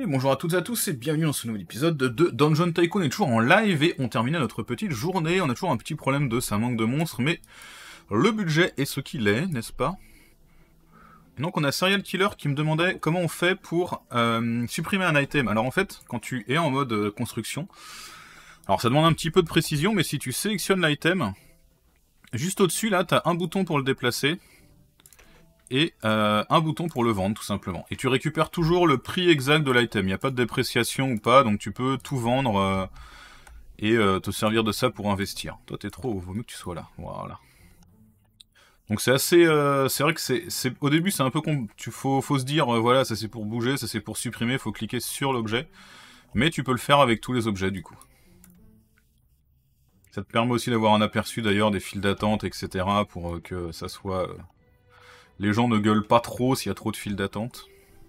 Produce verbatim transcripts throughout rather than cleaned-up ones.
Et bonjour à toutes et à tous et bienvenue dans ce nouvel épisode de Dungeon Tycoon. On est toujours en live et on termine notre petite journée. On a toujours un petit problème de ça manque de monstres, mais le budget est ce qu'il est, n'est-ce pas? Et donc on a Serial Killer qui me demandait comment on fait pour euh, supprimer un item. Alors en fait, quand tu es en mode euh, construction, alors ça demande un petit peu de précision, mais si tu sélectionnes l'item, juste au-dessus là, tu as un bouton pour le déplacer. Et euh, un bouton pour le vendre tout simplement. Et tu récupères toujours le prix exact de l'item, il n'y a pas de dépréciation ou pas, donc tu peux tout vendre euh, et euh, te servir de ça pour investir. Toi t'es trop haut, vaut mieux que tu sois là, voilà. Donc c'est assez, euh, c'est vrai que c'est, au début c'est un peu con, tu faut, faut se dire, euh, voilà, ça c'est pour bouger, ça c'est pour supprimer, faut cliquer sur l'objet, mais tu peux le faire avec tous les objets du coup. Ça te permet aussi d'avoir un aperçu d'ailleurs des files d'attente, et cetera pour euh, que ça soit... Euh, les gens ne gueulent pas trop s'il y a trop de files d'attente.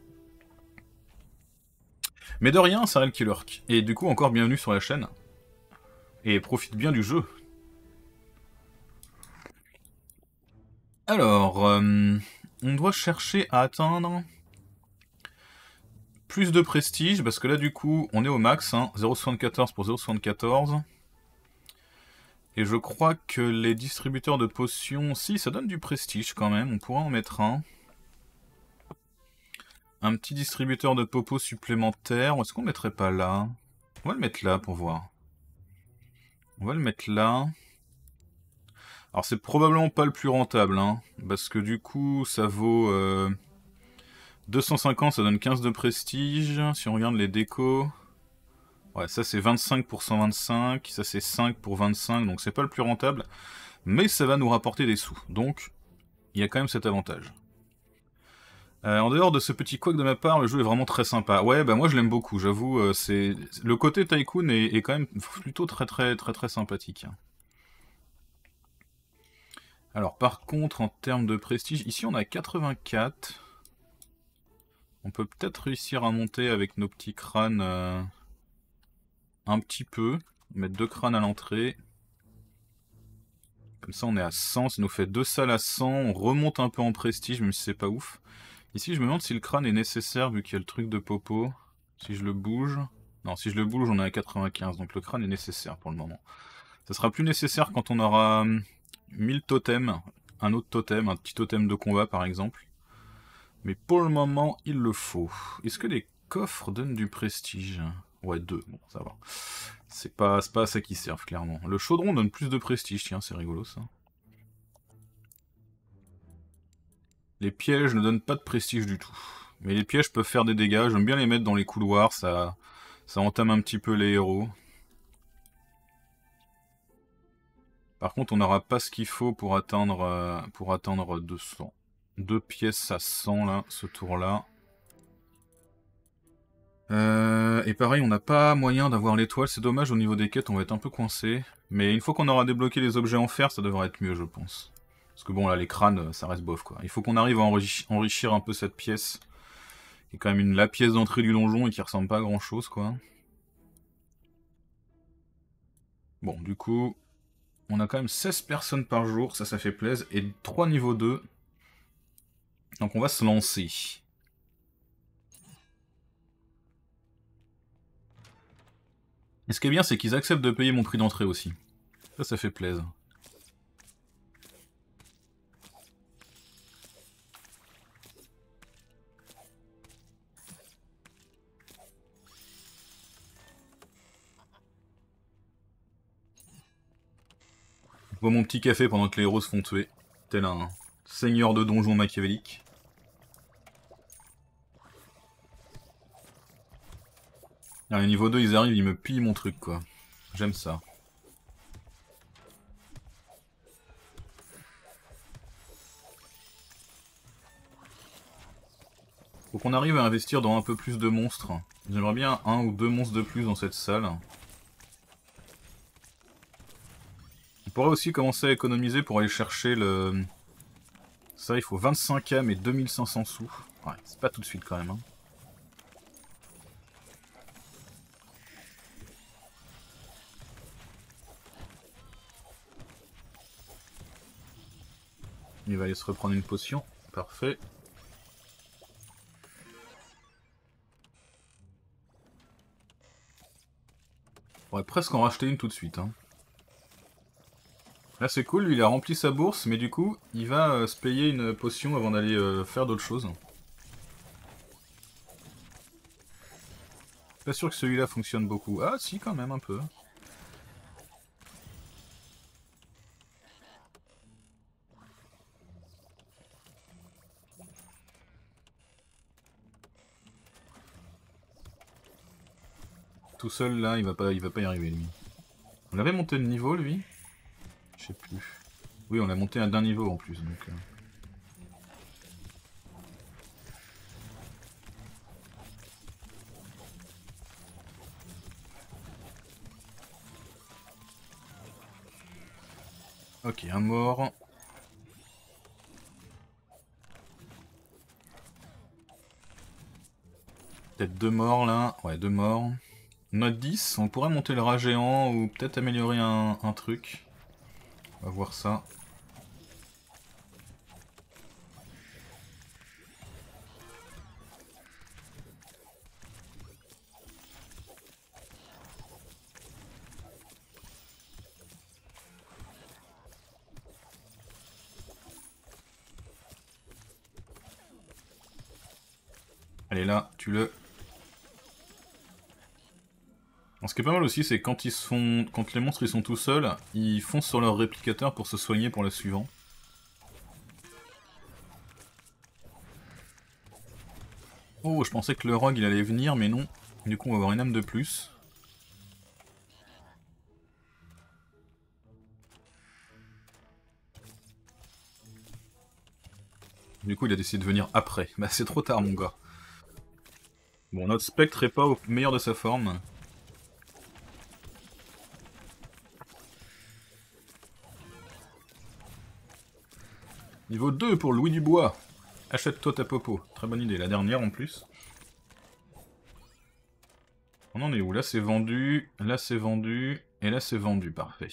Mais de rien, Serial Killer. Et du coup, encore bienvenue sur la chaîne. Et profite bien du jeu. Alors, euh, on doit chercher à atteindre plus de prestige, parce que là, du coup, on est au max, hein, zéro virgule soixante-quatorze pour zéro virgule soixante-quatorze. Et je crois que les distributeurs de potions, si, ça donne du prestige quand même, on pourrait en mettre un. Un petit distributeur de popos supplémentaire, est-ce qu'on le mettrait pas là? On va le mettre là pour voir. On va le mettre là. Alors c'est probablement pas le plus rentable, hein, parce que du coup ça vaut euh, deux cent cinquante, ça donne quinze de prestige. Si on regarde les décos, ouais, ça c'est vingt-cinq pour cent vingt-cinq, ça c'est cinq pour vingt-cinq, donc c'est pas le plus rentable, mais ça va nous rapporter des sous, donc il y a quand même cet avantage. Euh, en dehors de ce petit couac de ma part, le jeu est vraiment très sympa. Ouais, bah moi je l'aime beaucoup, j'avoue, euh, c'est le côté Tycoon est, est quand même plutôt très très très très sympathique. Alors par contre, en termes de prestige, ici on a quatre-vingt-quatre. On peut peut-être réussir à monter avec nos petits crânes euh, un petit peu. Mettre deux crânes à l'entrée. Comme ça on est à cent, ça nous fait deux salles à cent. On remonte un peu en prestige, même si c'est pas ouf. Ici je me demande si le crâne est nécessaire vu qu'il y a le truc de popo. Si je le bouge... Non, si je le bouge on est à quatre-vingt-quinze, donc le crâne est nécessaire pour le moment. Ça sera plus nécessaire quand on aura mille totems. Un autre totem, un petit totem de combat par exemple. Mais pour le moment, il le faut. Est-ce que les coffres donnent du prestige? Ouais, deux. Bon, ça va. C'est pas, pas à ça qu'ils servent, clairement. Le chaudron donne plus de prestige, tiens, c'est rigolo, ça. Les pièges ne donnent pas de prestige du tout. Mais les pièges peuvent faire des dégâts. J'aime bien les mettre dans les couloirs, ça, ça entame un petit peu les héros. Par contre, on n'aura pas ce qu'il faut pour atteindre, euh, pour atteindre deux cents. Deux pièces à cent, là, ce tour-là. Euh, et pareil, on n'a pas moyen d'avoir l'étoile, c'est dommage, au niveau des quêtes, on va être un peu coincé. Mais une fois qu'on aura débloqué les objets en fer, ça devrait être mieux, je pense. Parce que bon, là, les crânes, ça reste bof, quoi. Il faut qu'on arrive à enrichir, enrichir un peu cette pièce. Qui est quand même une, la pièce d'entrée du donjon et qui ressemble pas à grand-chose, quoi. Bon, du coup, on a quand même seize personnes par jour, ça, ça fait plaisir. Et trois niveaux deux. Donc on va se lancer. Et ce qui est bien, c'est qu'ils acceptent de payer mon prix d'entrée aussi. Ça, ça fait plaisir. Je bois mon petit café pendant que les héros se font tuer. Tel un seigneur de donjon machiavélique. Ah, le niveau deux, ils arrivent, ils me pillent mon truc, quoi. J'aime ça. Faut qu'on arrive à investir dans un peu plus de monstres. J'aimerais bien un ou deux monstres de plus dans cette salle. On pourrait aussi commencer à économiser pour aller chercher le... Ça, il faut vingt-cinq âmes et deux mille cinq cents sous. Ouais, c'est pas tout de suite quand même. Hein. Il va aller se reprendre une potion. Parfait. pourrait presque en racheter une tout de suite. Hein. Là c'est cool, lui il a rempli sa bourse, mais du coup il va euh, se payer une potion avant d'aller euh, faire d'autres choses. Pas sûr que celui-là fonctionne beaucoup. Ah si, quand même un peu. Tout seul là, il va pas, il va pas y arriver lui. On l'avait monté de niveau lui? Je sais plus. Oui, on l'a monté d'un niveau en plus donc. Euh... Ok, un mort. Peut-être deux morts là. Ouais, deux morts. Note dix, on pourrait monter le rat géant ou peut-être améliorer un, un truc. On va voir ça. Allez là, tu le... Ce qui est pas mal aussi, c'est quand ils se font, quand les monstres ils sont tout seuls, ils foncent sur leur réplicateur pour se soigner pour le suivant. Oh, je pensais que le rogue il allait venir, mais non. Du coup, on va avoir une âme de plus. Du coup, il a décidé de venir après. Bah, c'est trop tard, mon gars. Bon, notre spectre est pas au meilleur de sa forme. Niveau deux pour Louis Dubois. Achète-toi ta popo. Très bonne idée, la dernière en plus. On en est où? Là c'est vendu, là c'est vendu, et là c'est vendu, parfait.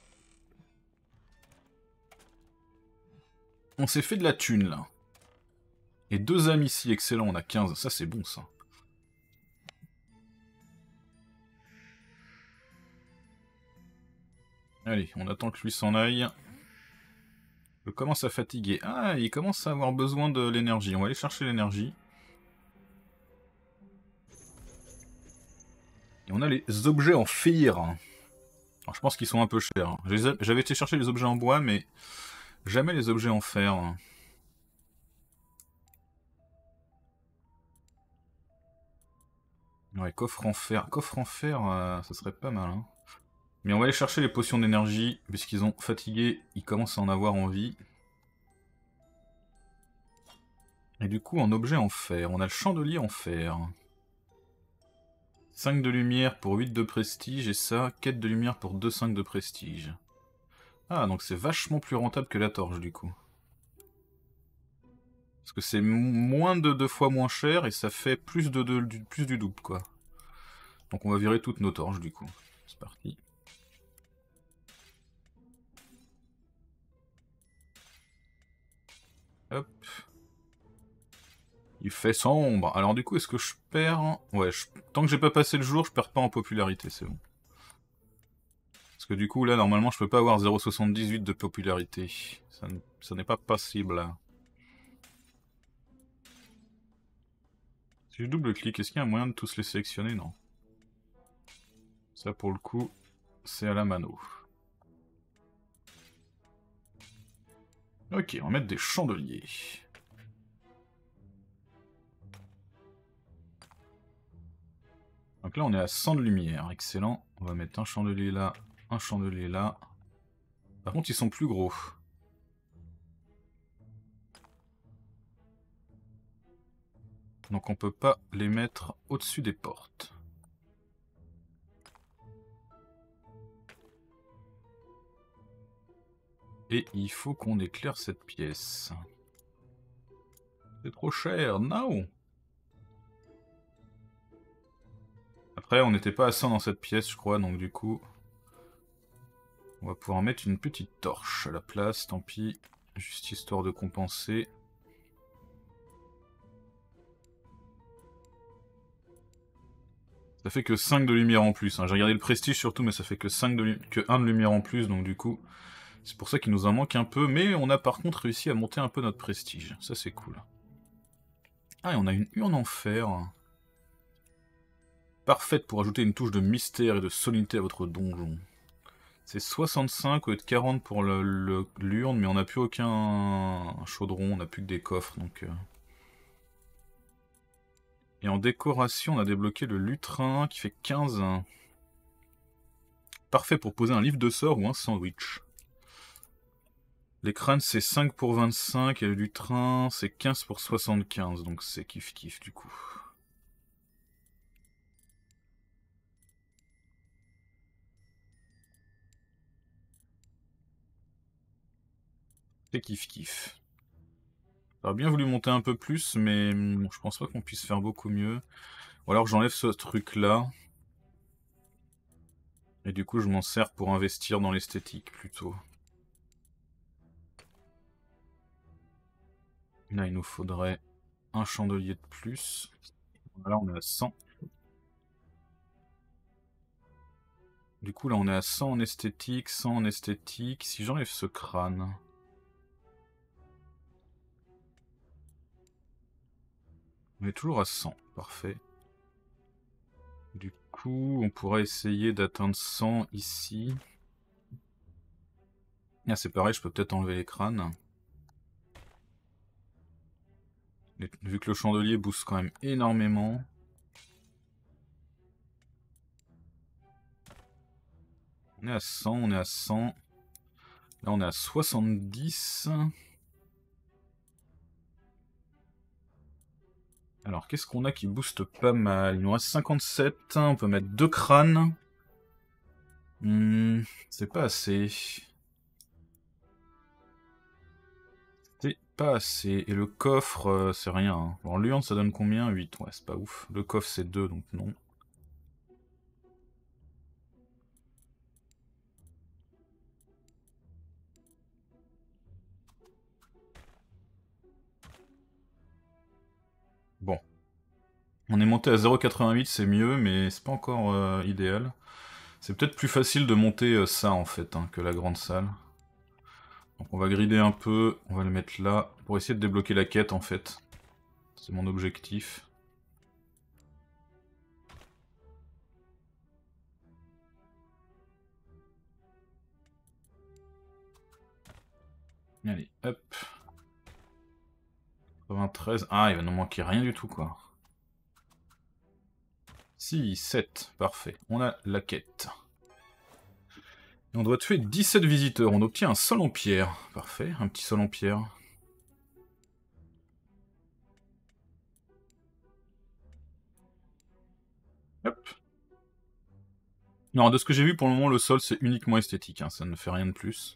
On s'est fait de la thune là. Et deux âmes ici, excellent, on a quinze, ça c'est bon ça. Allez, on attend que lui s'en aille. Je commence à fatiguer. Ah, il commence à avoir besoin de l'énergie, on va aller chercher l'énergie. Et on a les objets en fer. Alors je pense qu'ils sont un peu chers. J'avais été chercher les objets en bois, mais jamais les objets en fer. Ouais, coffre en fer. Coffre en fer, euh, ça serait pas mal. Hein. Mais on va aller chercher les potions d'énergie, puisqu'ils ont fatigué, ils commencent à en avoir envie. Et du coup, en objet en fer, on a le chandelier en fer. cinq de lumière pour huit de prestige, et ça, quête de lumière pour deux cinq de prestige. Ah, donc c'est vachement plus rentable que la torche, du coup. Parce que c'est moins de deux fois moins cher, et ça fait plus, de, de, du, plus du double, quoi. Donc on va virer toutes nos torches, du coup. C'est parti. Hop. Il fait sombre. Alors du coup, est-ce que je perds... Ouais, je... tant que j'ai pas passé le jour, je perds pas en popularité, c'est bon. Parce que du coup, là, normalement, je peux pas avoir zéro virgule soixante-dix-huit de popularité. Ça, ça n'est pas possible. Si je double-clique, est-ce qu'il y a un moyen de tous les sélectionner? Non. Ça, pour le coup, c'est à la mano. Ok, on va mettre des chandeliers. Donc là, on est à cent de lumière. Excellent. On va mettre un chandelier là, un chandelier là. Par contre, ils sont plus gros. Donc on peut pas les mettre au-dessus des portes. Et il faut qu'on éclaire cette pièce. C'est trop cher, non. Après, on n'était pas à cent dans cette pièce, je crois, donc du coup... On va pouvoir mettre une petite torche à la place, tant pis. Juste histoire de compenser. Ça fait que cinq de lumière en plus. Hein. J'ai regardé le prestige surtout, mais ça fait que, cinq de que un de lumière en plus, donc du coup... C'est pour ça qu'il nous en manque un peu, mais on a par contre réussi à monter un peu notre prestige. Ça c'est cool. Ah, et on a une urne en fer. Parfaite pour ajouter une touche de mystère et de solennité à votre donjon. C'est soixante-cinq au lieu de quarante pour l'urne, le, le, mais on n'a plus aucun chaudron, on n'a plus que des coffres, donc... Euh... Et en décoration, on a débloqué le lutrin qui fait quinze. Parfait pour poser un livre de sorts ou un sandwich. Les crânes c'est cinq pour vingt-cinq et le lutrin c'est quinze pour soixante-quinze, donc c'est kiff kiff du coup. C'est kiff kiff. J'aurais bien voulu monter un peu plus, mais je pense pas qu'on puisse faire beaucoup mieux. Ou alors j'enlève ce truc là. Et du coup je m'en sers pour investir dans l'esthétique plutôt. Là il nous faudrait un chandelier de plus. Là on est à cent. Du coup là on est à cent en esthétique, cent en esthétique. Si j'enlève ce crâne... On est toujours à cent, parfait. Du coup, on pourrait essayer d'atteindre cent ici. Ah, c'est pareil, je peux peut-être enlever les crânes. Vu que le chandelier booste quand même énormément. On est à cent, on est à cent. Là, on est à soixante-dix. Alors, qu'est-ce qu'on a qui booste pas mal? Il nous reste cinquante-sept. On peut mettre deux crânes. Hmm, c'est pas assez. C'est pas assez. Et le coffre, euh, c'est rien. Hein. Bon, l'urne, ça donne combien? huit. Ouais, c'est pas ouf. Le coffre, c'est deux, donc non. Bon. On est monté à zéro virgule quatre-vingt-huit, c'est mieux, mais c'est pas encore euh, idéal. C'est peut-être plus facile de monter euh, ça, en fait, hein, que la grande salle. Donc on va grider un peu, on va le mettre là, pour essayer de débloquer la quête, en fait. C'est mon objectif. Allez, hop. quatre-vingt-treize. Ah, il va nous manquer rien du tout, quoi. Si, sept. Parfait. On a la quête. Et on doit tuer dix-sept visiteurs. On obtient un sol en pierre. Parfait, un petit sol en pierre. Hop. Non, de ce que j'ai vu pour le moment, le sol c'est uniquement esthétique. Hein. Ça ne fait rien de plus.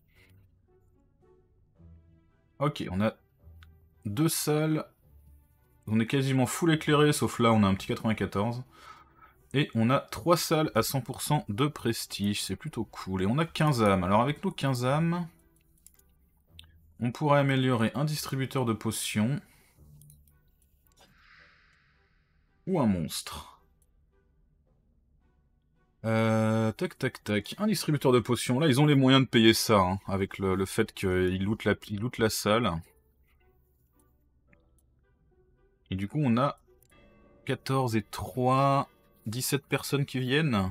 Ok, on a deux salles. On est quasiment full éclairé, sauf là on a un petit quatre-vingt-quatorze. Et on a trois salles à cent pour cent de prestige, c'est plutôt cool. Et on a quinze âmes. Alors avec nos quinze âmes, on pourrait améliorer un distributeur de potions. Ou un monstre. Euh, tac tac tac. Un distributeur de potions. Là ils ont les moyens de payer ça, hein, avec le, le fait qu'ils lootent la, ils lootent la salle. Et du coup on a quatorze et trois... dix-sept personnes qui viennent.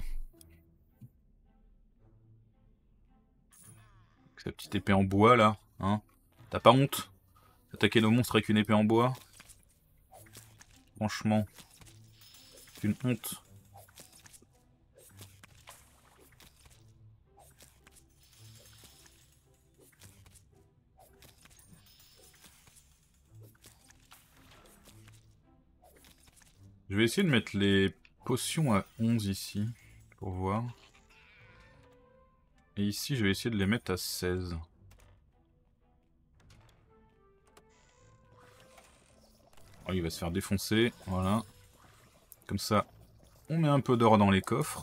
Sa petite épée en bois là, hein. T'as pas honte d'attaquer nos monstres avec une épée en bois? Franchement, c'est une honte. Je vais essayer de mettre les potions à onze ici, pour voir. Et ici, je vais essayer de les mettre à seize. Oh, il va se faire défoncer, voilà. Comme ça, on met un peu d'or dans les coffres.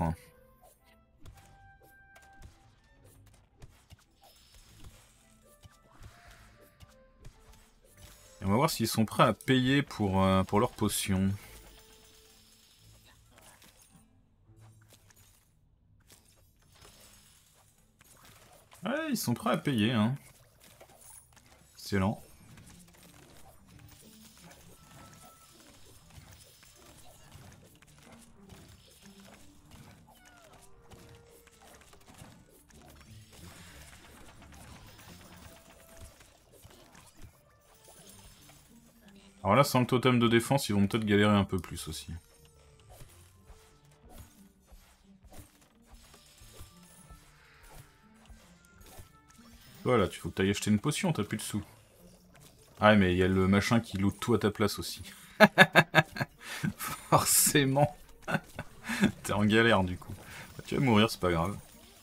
Et on va voir s'ils sont prêts à payer pour, euh, pour leurs potions. Ouais, ils sont prêts à payer, hein. Excellent. Alors là, sans le totem de défense, ils vont peut-être galérer un peu plus aussi. Voilà, tu faut que t'ailles acheter une potion, t'as plus de sous. Ah mais il y a le machin qui loot tout à ta place aussi. Forcément. T'es en galère du coup. Tu vas mourir, c'est pas grave.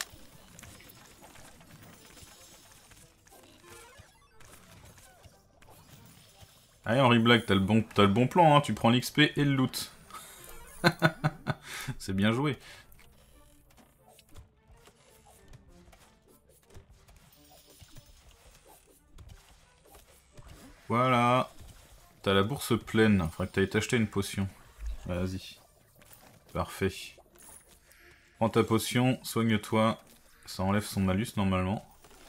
Allez Henri Black, t'as le, bon, t'as le bon plan, hein. Tu prends l'X P et le loot. C'est bien joué. Voilà. T'as la bourse pleine. Faudrait que t'ailles t'acheter une potion. Vas-y. Parfait. Prends ta potion, soigne-toi. Ça enlève son malus normalement.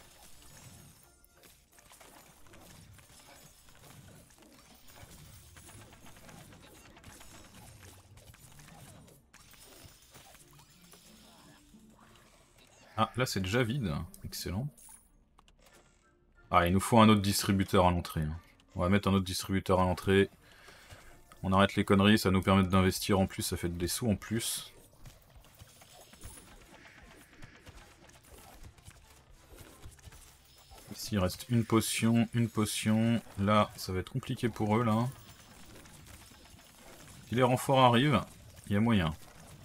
Ah, là c'est déjà vide. Excellent. Ah, il nous faut un autre distributeur à l'entrée. On va mettre un autre distributeur à l'entrée. On arrête les conneries, ça nous permet d'investir en plus, ça fait des sous en plus. Ici il reste une potion, une potion. Là, ça va être compliqué pour eux là. Si les renforts arrivent, il y a moyen.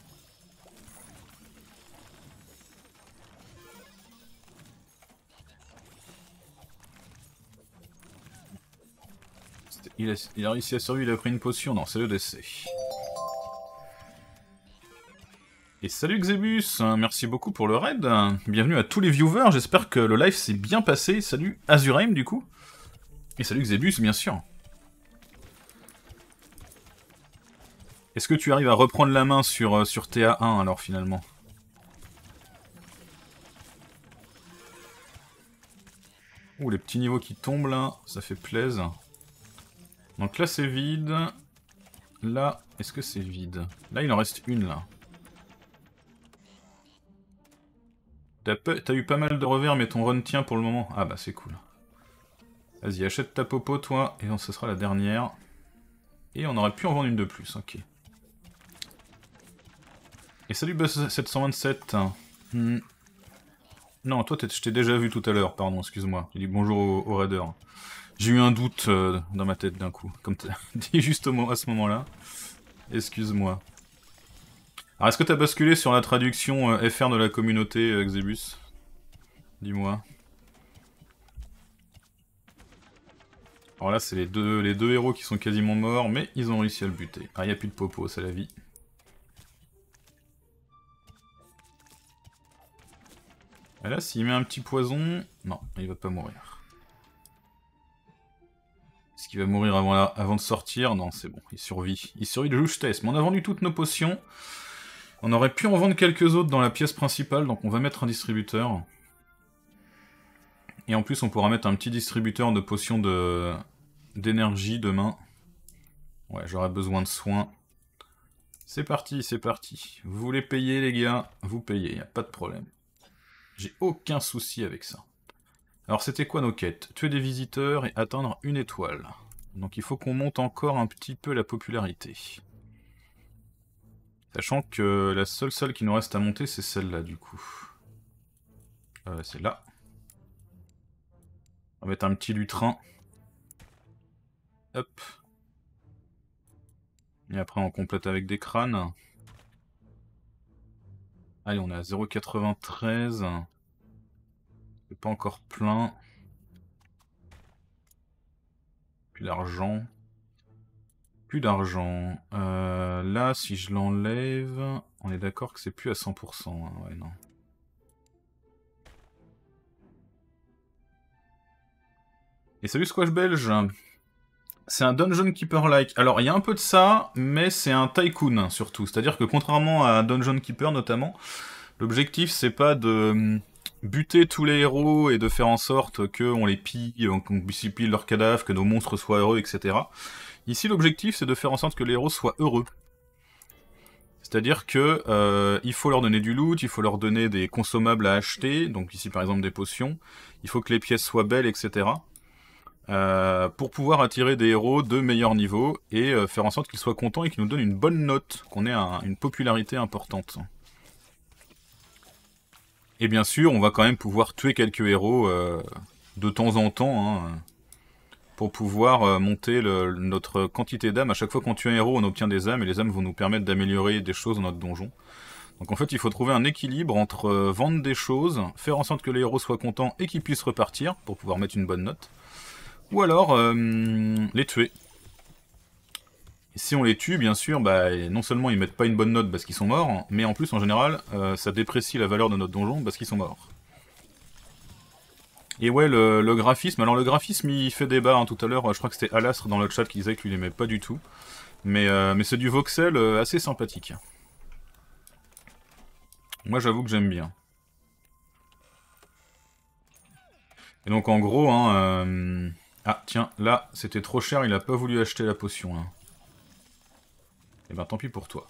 Il a, il a réussi à survivre, il a pris une potion. Non, c'est le décès. Et salut Xebus, merci beaucoup pour le raid. Bienvenue à tous les viewers, j'espère que le live s'est bien passé. Salut Azuraim du coup. Et salut Xebus bien sûr. Est-ce que tu arrives à reprendre la main sur, sur T A un alors finalement? Ouh, les petits niveaux qui tombent là, ça fait plaisir. Donc là c'est vide. Là, est-ce que c'est vide? Là il en reste une là. T'as eu pas mal de revers mais ton run tient pour le moment. Ah bah c'est cool. Vas-y, achète ta popo toi, et donc ce sera la dernière. Et on aurait pu en vendre une de plus, ok. Et salut Buzz sept cent vingt-sept. Hmm. Non, toi je t'ai déjà vu tout à l'heure, pardon, excuse-moi. J'ai dit bonjour aux au raiders. J'ai eu un doute euh, dans ma tête d'un coup, comme t'as dit juste au, à ce moment-là. Excuse-moi. Alors est-ce que t'as basculé sur la traduction euh, F R de la communauté, euh, Xebus? Dis-moi. Alors là c'est les deux, les deux héros qui sont quasiment morts, mais ils ont réussi à le buter. Ah, il n'y a plus de popo, c'est la vie. Et là s'il met un petit poison... Non, il va pas mourir. Est-ce qu'il va mourir avant, la... avant de sortir? Non, c'est bon, il survit. Il survit de justesse, mais on a vendu toutes nos potions. On aurait pu en vendre quelques autres dans la pièce principale, donc on va mettre un distributeur. Et en plus on pourra mettre un petit distributeur de potions de d'énergie demain. Ouais, j'aurai besoin de soins. C'est parti, c'est parti. Vous voulez payer les gars? Vous payez, y a pas de problème. J'ai aucun souci avec ça. Alors c'était quoi nos quêtes? Tuer des visiteurs et atteindre une étoile. Donc il faut qu'on monte encore un petit peu la popularité. Sachant que la seule salle qui nous reste à monter, c'est celle-là, du coup. Euh, c'est là. On va mettre un petit lutrin. Hop. Et après, on complète avec des crânes. Allez, on est à zéro virgule quatre-vingt-treize. C'est pas encore plein. Plus d'argent. Plus d'argent. Euh, là, si je l'enlève, on est d'accord que c'est plus à cent pour cent. Hein. Ouais, non. Et salut Squash Belge. C'est un Dungeon Keeper-like. Alors, il y a un peu de ça, mais c'est un tycoon, surtout. C'est-à-dire que, contrairement à Dungeon Keeper, notamment, l'objectif, c'est pas de buter tous les héros et de faire en sorte qu'on les pille, qu'on pille leurs cadavres, que nos monstres soient heureux, et cetera. Ici, l'objectif, c'est de faire en sorte que les héros soient heureux. C'est-à-dire que euh, il faut leur donner du loot, il faut leur donner des consommables à acheter, donc ici par exemple des potions, il faut que les pièces soient belles, et cetera. Euh, pour pouvoir attirer des héros de meilleur niveau et euh, faire en sorte qu'ils soient contents et qu'ils nous donnent une bonne note, qu'on ait un, une popularité importante. Et bien sûr, on va quand même pouvoir tuer quelques héros euh, de temps en temps, hein, pour pouvoir euh, monter le, notre quantité d'âmes. À chaque fois qu'on tue un héros, on obtient des âmes, et les âmes vont nous permettre d'améliorer des choses dans notre donjon. Donc en fait, il faut trouver un équilibre entre euh, vendre des choses, faire en sorte que les héros soient contents et qu'ils puissent repartir, pour pouvoir mettre une bonne note, ou alors euh, les tuer. Et si on les tue, bien sûr, bah, non seulement ils mettent pas une bonne note parce qu'ils sont morts, mais en plus, en général, euh, ça déprécie la valeur de notre donjon parce qu'ils sont morts. Et ouais, le, le graphisme, alors le graphisme il fait débat, hein, tout à l'heure, je crois que c'était Alastre dans le chat qui disait qu'il aimait pas du tout. Mais, euh, mais c'est du voxel euh, assez sympathique. Moi j'avoue que j'aime bien. Et donc en gros, hein... Euh... Ah tiens, là, c'était trop cher, il a pas voulu acheter la potion. Hein. Et ben tant pis pour toi.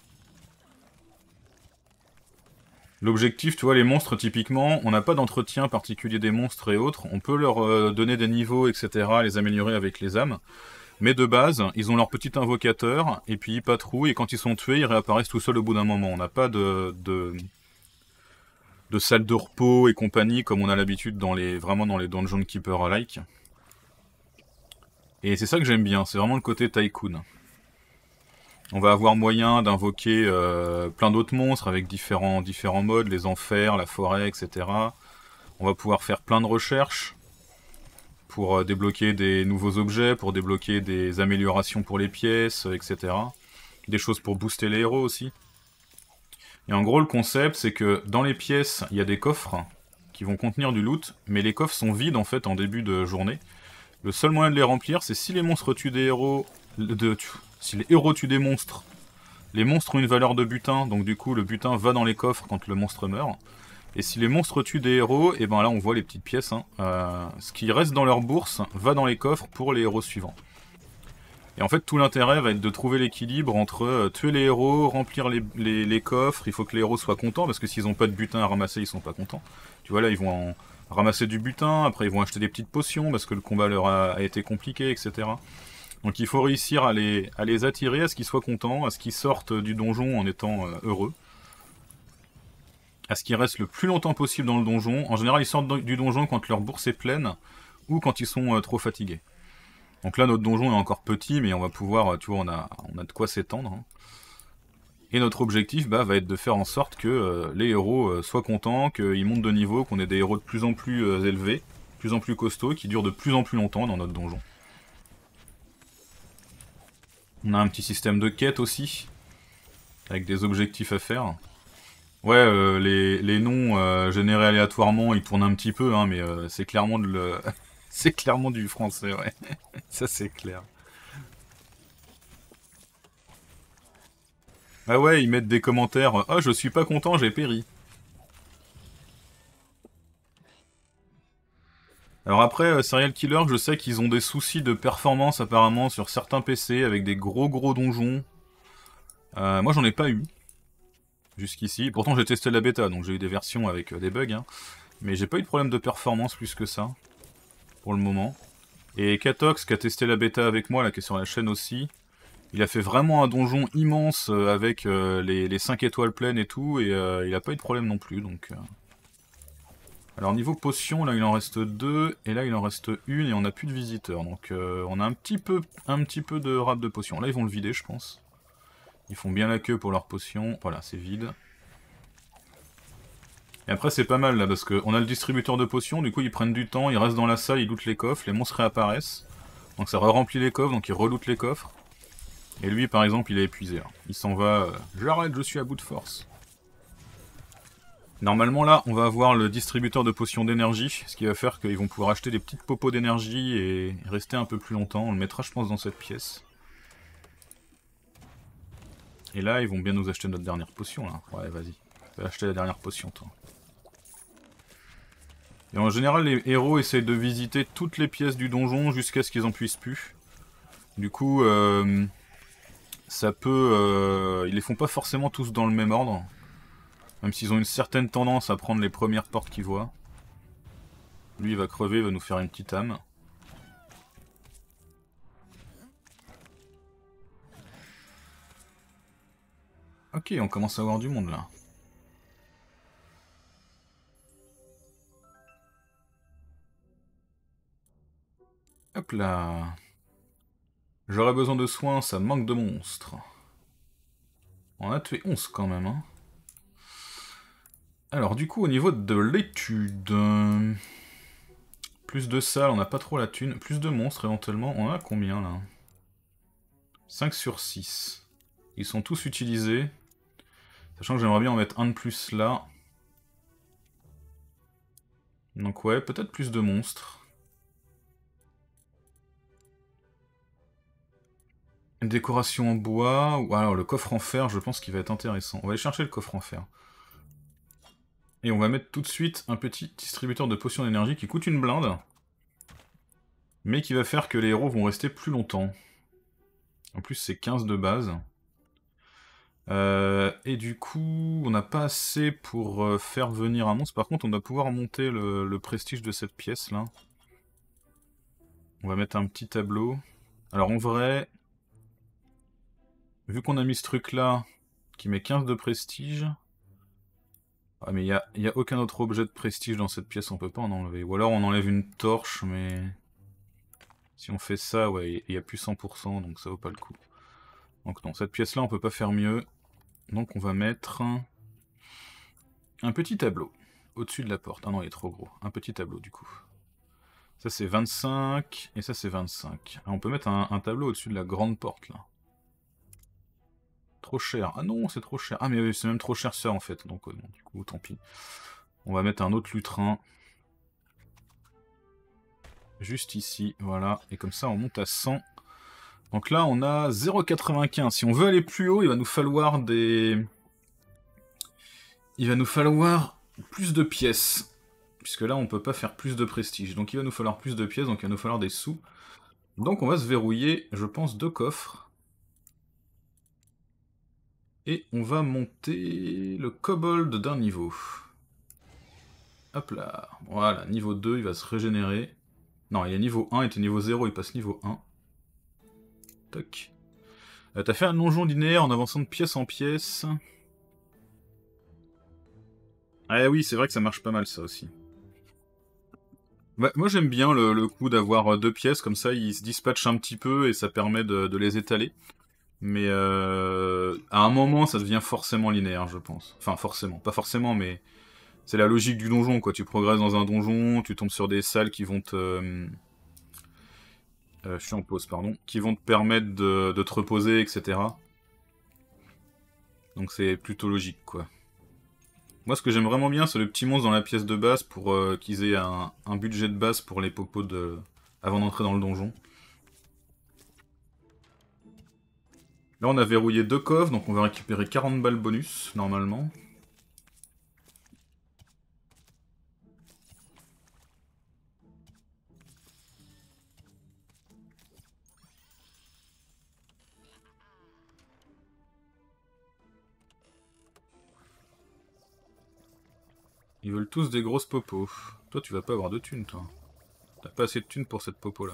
L'objectif, tu vois, les monstres, typiquement, on n'a pas d'entretien particulier des monstres et autres, on peut leur euh, donner des niveaux, et cetera, les améliorer avec les âmes, mais de base, ils ont leur petit invocateur, et puis ils patrouillent, et quand ils sont tués, ils réapparaissent tout seuls au bout d'un moment. On n'a pas de, de, de salle de repos et compagnie, comme on a l'habitude dans les, vraiment dans les Dungeon Keeper-alike. Et c'est ça que j'aime bien, c'est vraiment le côté tycoon. On va avoir moyen d'invoquer euh, plein d'autres monstres avec différents, différents modes, les enfers, la forêt, et cetera. On va pouvoir faire plein de recherches pour euh, débloquer des nouveaux objets, pour débloquer des améliorations pour les pièces, et cetera. Des choses pour booster les héros aussi. Et en gros, le concept, c'est que dans les pièces, il y a des coffres qui vont contenir du loot, mais les coffres sont vides en fait en début de journée. Le seul moyen de les remplir, c'est si les monstres tuent des héros... De, si les héros tuent des monstres, les monstres ont une valeur de butin, donc du coup le butin va dans les coffres quand le monstre meurt. Et si les monstres tuent des héros, et ben là on voit les petites pièces, hein, euh, ce qui reste dans leur bourse va dans les coffres pour les héros suivants. Et en fait tout l'intérêt va être de trouver l'équilibre entre euh, tuer les héros, remplir les, les, les coffres, il faut que les héros soient contents, parce que s'ils n'ont pas de butin à ramasser, ils sont pas contents. Tu vois là, ils vont en ramasser du butin, après ils vont acheter des petites potions, parce que le combat leur a, a été compliqué, et cetera. Donc il faut réussir à les, à les attirer, à ce qu'ils soient contents, à ce qu'ils sortent du donjon en étant euh, heureux. À ce qu'ils restent le plus longtemps possible dans le donjon. En général, ils sortent du donjon quand leur bourse est pleine, ou quand ils sont euh, trop fatigués. Donc là, notre donjon est encore petit, mais on va pouvoir, tu vois, on a, on a de quoi s'étendre. Hein. Et notre objectif bah, va être de faire en sorte que euh, les héros euh, soient contents, qu'ils montent de niveau, qu'on ait des héros de plus en plus euh, élevés, de plus en plus costauds, qui durent de plus en plus longtemps dans notre donjon. On a un petit système de quête aussi, avec des objectifs à faire. Ouais, euh, les, les noms euh, générés aléatoirement, ils tournent un petit peu, hein, mais euh, c'est clairement, de le... c'est clairement du français, ouais. Ça c'est clair. Ah ouais, ils mettent des commentaires. « Ah, je suis pas content, j'ai péri. » Alors après, euh, Serial Killer, je sais qu'ils ont des soucis de performance apparemment sur certains P C, avec des gros gros donjons. Euh, moi j'en ai pas eu. Jusqu'ici. Pourtant j'ai testé la bêta, donc j'ai eu des versions avec euh, des bugs. Hein. Mais j'ai pas eu de problème de performance plus que ça. Pour le moment. Et Katox, qui a testé la bêta avec moi, là, qui est sur la chaîne aussi, il a fait vraiment un donjon immense euh, avec euh, les, les cinq étoiles pleines et tout, et euh, il a pas eu de problème non plus, donc... Euh... Alors niveau potion, là il en reste deux, et là il en reste une, et on n'a plus de visiteurs, donc euh, on a un petit peu un petit peu de rap de potion. Là ils vont le vider, je pense. Ils font bien la queue pour leur potion, voilà, c'est vide. Et après c'est pas mal là, parce qu'on a le distributeur de potions, du coup ils prennent du temps, ils restent dans la salle, ils lootent les coffres, les monstres réapparaissent. Donc ça re-remplit les coffres, donc ils relootent les coffres. Et lui par exemple il est épuisé, là. Il s'en va, euh, j'arrête, je suis à bout de force. Normalement là, on va avoir le distributeur de potions d'énergie, ce qui va faire qu'ils vont pouvoir acheter des petites popos d'énergie et rester un peu plus longtemps. On le mettra je pense dans cette pièce. Et là, ils vont bien nous acheter notre dernière potion là. Ouais, vas-y. Va acheter la dernière potion toi. Et en général, les héros essayent de visiter toutes les pièces du donjon jusqu'à ce qu'ils en puissent plus. Du coup, euh, ça peut... Euh, ils les font pas forcément tous dans le même ordre. Même s'ils ont une certaine tendance à prendre les premières portes qu'ils voient. Lui, il va crever, il va nous faire une petite âme. Ok, on commence à avoir du monde là. Hop là. J'aurais besoin de soins, ça manque de monstres. On a tué onze quand même, hein. Alors du coup, au niveau de l'étude... Euh, plus de salles, on n'a pas trop la thune. Plus de monstres éventuellement, on a combien là? cinq sur six. Ils sont tous utilisés. Sachant que j'aimerais bien en mettre un de plus là. Donc ouais, peut-être plus de monstres. Une décoration en bois, ou alors le coffre en fer, je pense qu'il va être intéressant. On va aller chercher le coffre en fer. Et on va mettre tout de suite un petit distributeur de potions d'énergie qui coûte une blinde. Mais qui va faire que les héros vont rester plus longtemps. En plus c'est quinze de base. Euh, et du coup, on n'a pas assez pour euh, faire venir un monstre. Par contre, on va pouvoir monter le, le prestige de cette pièce là. On va mettre un petit tableau. Alors en vrai, vu qu'on a mis ce truc là, qui met quinze de prestige... Ah mais il n'y a, y a aucun autre objet de prestige dans cette pièce, on peut pas en enlever. Ou alors on enlève une torche, mais... Si on fait ça, ouais, il y a plus cent pour cent, donc ça vaut pas le coup. Donc non, cette pièce là on peut pas faire mieux. Donc on va mettre... un petit tableau au-dessus de la porte. Ah non, il est trop gros. Un petit tableau du coup. Ça c'est vingt-cinq, et ça c'est vingt-cinq. Ah, on peut mettre un, un tableau au-dessus de la grande porte là. Trop cher. Ah non, c'est trop cher. Ah mais c'est même trop cher ça en fait. Donc euh, bon, du coup, tant pis. On va mettre un autre lutrin. Juste ici, voilà. Et comme ça, on monte à cent. Donc là, on a zéro virgule quatre-vingt-quinze. Si on veut aller plus haut, il va nous falloir des... Il va nous falloir plus de pièces. Puisque là, on peut pas faire plus de prestige. Donc il va nous falloir plus de pièces, donc il va nous falloir des sous. Donc on va se verrouiller, je pense, deux coffres. Et on va monter le kobold d'un niveau. Hop là. Voilà, niveau deux, il va se régénérer. Non, il est niveau un, il était niveau zéro, il passe niveau un. Toc. Euh, T'as fait un donjon linéaire en avançant de pièce en pièce. Ah oui, c'est vrai que ça marche pas mal ça aussi. Ouais, moi j'aime bien le, le coup d'avoir deux pièces, comme ça ils se dispatchent un petit peu et ça permet de, de les étaler. Mais euh, à un moment ça devient forcément linéaire, je pense. Enfin forcément, pas forcément, mais c'est la logique du donjon, quoi. Tu progresses dans un donjon, tu tombes sur des salles qui vont te... Euh, je suis en pause, pardon. Qui vont te permettre de, de te reposer, et cetera. Donc c'est plutôt logique, quoi. Moi, ce que j'aime vraiment bien, c'est le petit monstre dans la pièce de base pour euh, qu'ils aient un, un budget de base pour les popos de... avant d'entrer dans le donjon. Là, on a verrouillé deux coffres, donc on va récupérer quarante balles bonus, normalement. Ils veulent tous des grosses popos. Toi, tu vas pas avoir de thunes, toi. T'as pas assez de thunes pour cette popo-là.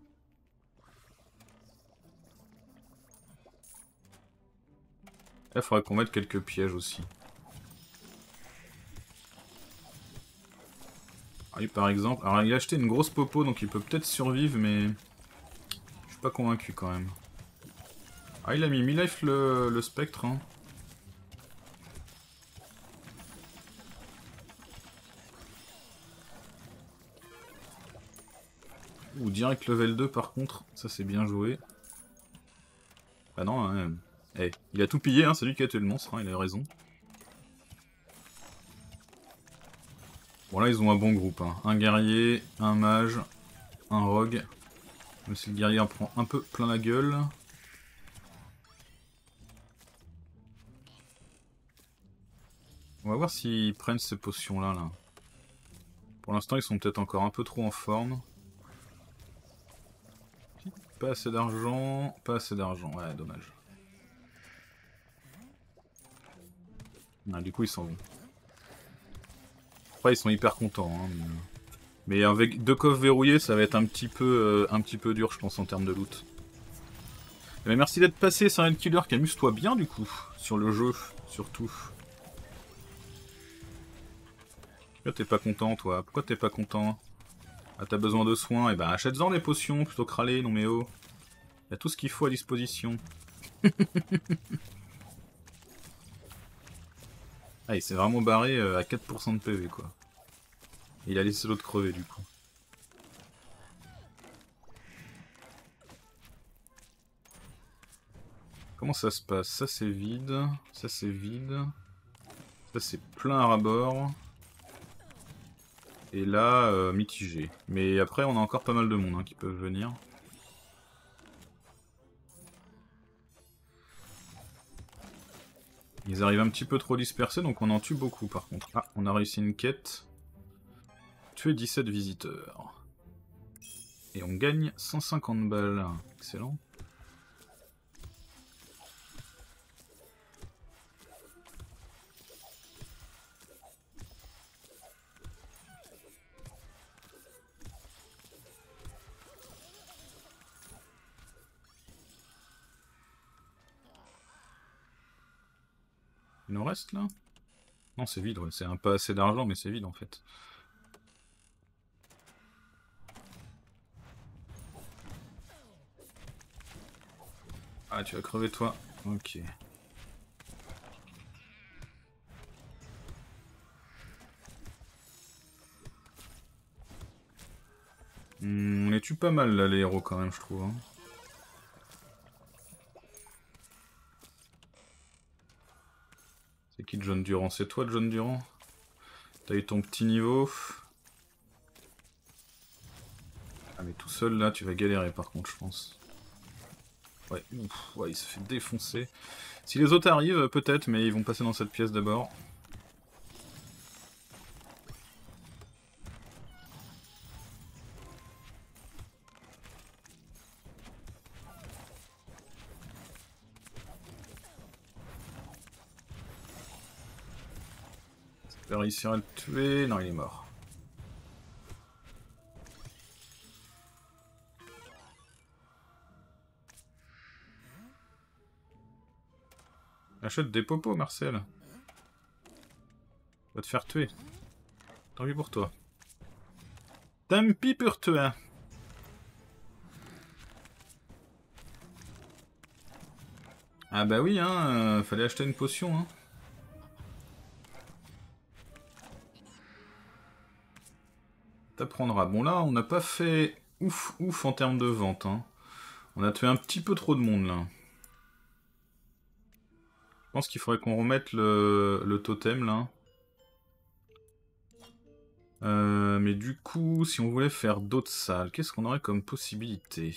Là, il faudrait qu'on mette quelques pièges aussi. Ah oui, par exemple. Alors, il a acheté une grosse popo, donc il peut peut-être survivre, mais... Je suis pas convaincu, quand même. Ah, il a mis mille life le, le spectre, hein. Ou direct level deux, par contre. Ça, c'est bien joué. Ah non, hein. Eh, il a tout pillé, hein. C'est lui qui a tué le monstre, hein. Il a raison. Bon, là, ils ont un bon groupe, hein. Un guerrier, un mage, un rogue. Même si le guerrier en prend un peu plein la gueule. On va voir s'ils prennent ces potions-là, là. Pour l'instant, ils sont peut-être encore un peu trop en forme. Pas assez d'argent, pas assez d'argent, ouais, dommage. Ah, du coup, ils s'en vont. Après, ils sont hyper contents. Hein, mais... mais avec deux coffres verrouillés, ça va être un petit peu, euh, un petit peu dur, je pense, en termes de loot. Mais merci d'être passé, Silent Killer, qu'amuse-toi bien, du coup, sur le jeu, surtout. Pourquoi t'es pas content, toi? Pourquoi t'es pas content? Ah, t'as besoin de soins? Eh ben, achète-en des potions, plutôt que râler, non mais oh. Y'a tout ce qu'il faut à disposition. Ah, il s'est vraiment barré euh, à quatre pour cent de P V, quoi. Il a laissé l'autre crever, du coup. Comment ça se passe? Ça, c'est vide. Ça, c'est vide. Ça, c'est plein à ras-bord. Et là, euh, mitigé. Mais après, on a encore pas mal de monde hein, qui peuvent venir. Ils arrivent un petit peu trop dispersés, donc on en tue beaucoup, par contre. Ah, on a réussi une quête. Tuer dix-sept visiteurs. Et on gagne cent cinquante balles. Excellent. Il nous reste là? Non, c'est vide, ouais. C'est un pas assez d'argent, mais c'est vide en fait. Ah, tu vas crever toi? Ok. Hmm, on les tue pas mal là, les héros quand même, je trouve. Hein. C'est qui John Durand? C'est toi, John Durand? T'as eu ton petit niveau. Ah, mais tout seul là, tu vas galérer par contre, je pense. Ouais, ouf, ouais, il se fait défoncer. Si les autres arrivent, peut-être, mais ils vont passer dans cette pièce d'abord. Il va réussir à le tuer. Non, il est mort. Achète des popos, Marcel. Va te faire tuer. Tant pis pour toi. Tant pis pour toi. Ah bah oui, hein, euh, fallait acheter une potion, hein. T'apprendras. Bon là, on n'a pas fait ouf ouf en termes de vente, hein. On a tué un petit peu trop de monde, là. Je pense qu'il faudrait qu'on remette le, le totem, là. Euh, mais du coup, si on voulait faire d'autres salles, qu'est-ce qu'on aurait comme possibilité?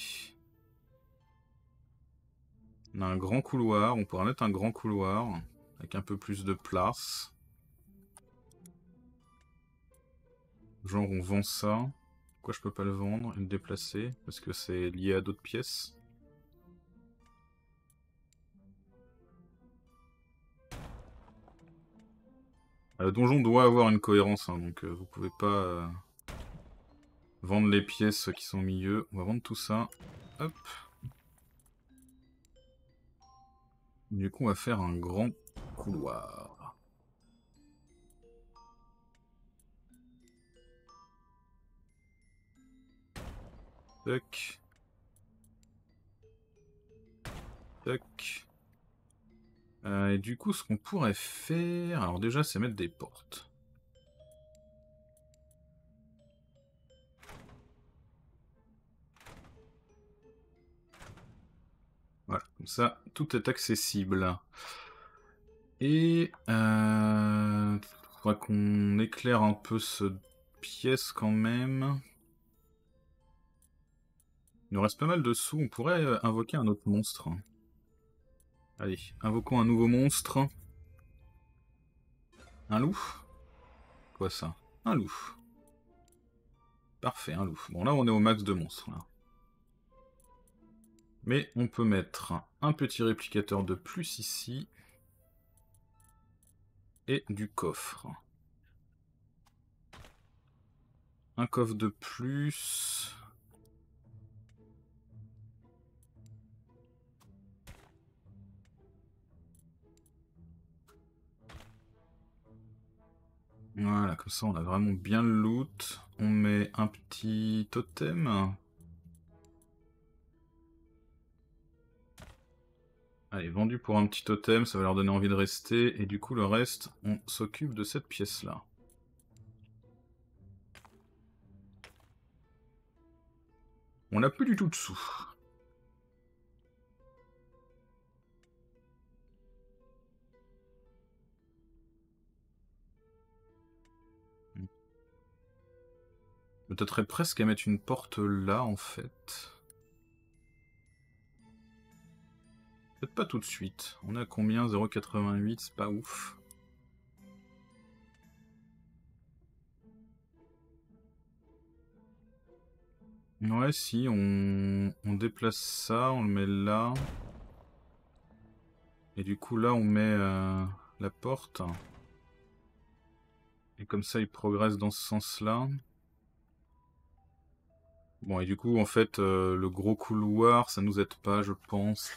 On a un grand couloir, on pourrait mettre un grand couloir, avec un peu plus de place. Genre on vend ça. Pourquoi je peux pas le vendre et le déplacer? Parce que c'est lié à d'autres pièces. Le donjon doit avoir une cohérence, hein, donc euh, vous pouvez pas euh, vendre les pièces qui sont au milieu. On va vendre tout ça. Hop. Du coup on va faire un grand couloir. Tac. Tac. Euh, et du coup, ce qu'on pourrait faire... Alors déjà, c'est mettre des portes. Voilà, comme ça, tout est accessible. Et... Euh... faudra qu'on éclaire un peu cette pièce quand même. Il nous reste pas mal de sous, on pourrait euh, invoquer un autre monstre. Allez, invoquons un nouveau monstre. Un loup? Quoi ça? Un loup. Parfait, un loup. Bon, là, on est au max de monstres. Là. Mais on peut mettre un petit réplicateur de plus ici. Et du coffre. Un coffre de plus. Voilà, comme ça on a vraiment bien le loot. On met un petit totem. Allez, vendu pour un petit totem, ça va leur donner envie de rester. Et du coup, le reste, on s'occupe de cette pièce-là. On n'a plus du tout de sous. Peut-être presque à mettre une porte là, en fait. Peut-être pas tout de suite. On est à combien? zéro virgule quatre-vingt-huit, c'est pas ouf. Ouais, si, on... on déplace ça, on le met là. Et du coup, là, on met euh, la porte. Et comme ça, il progresse dans ce sens-là. Bon, et du coup, en fait, euh, le gros couloir, ça nous aide pas, je pense.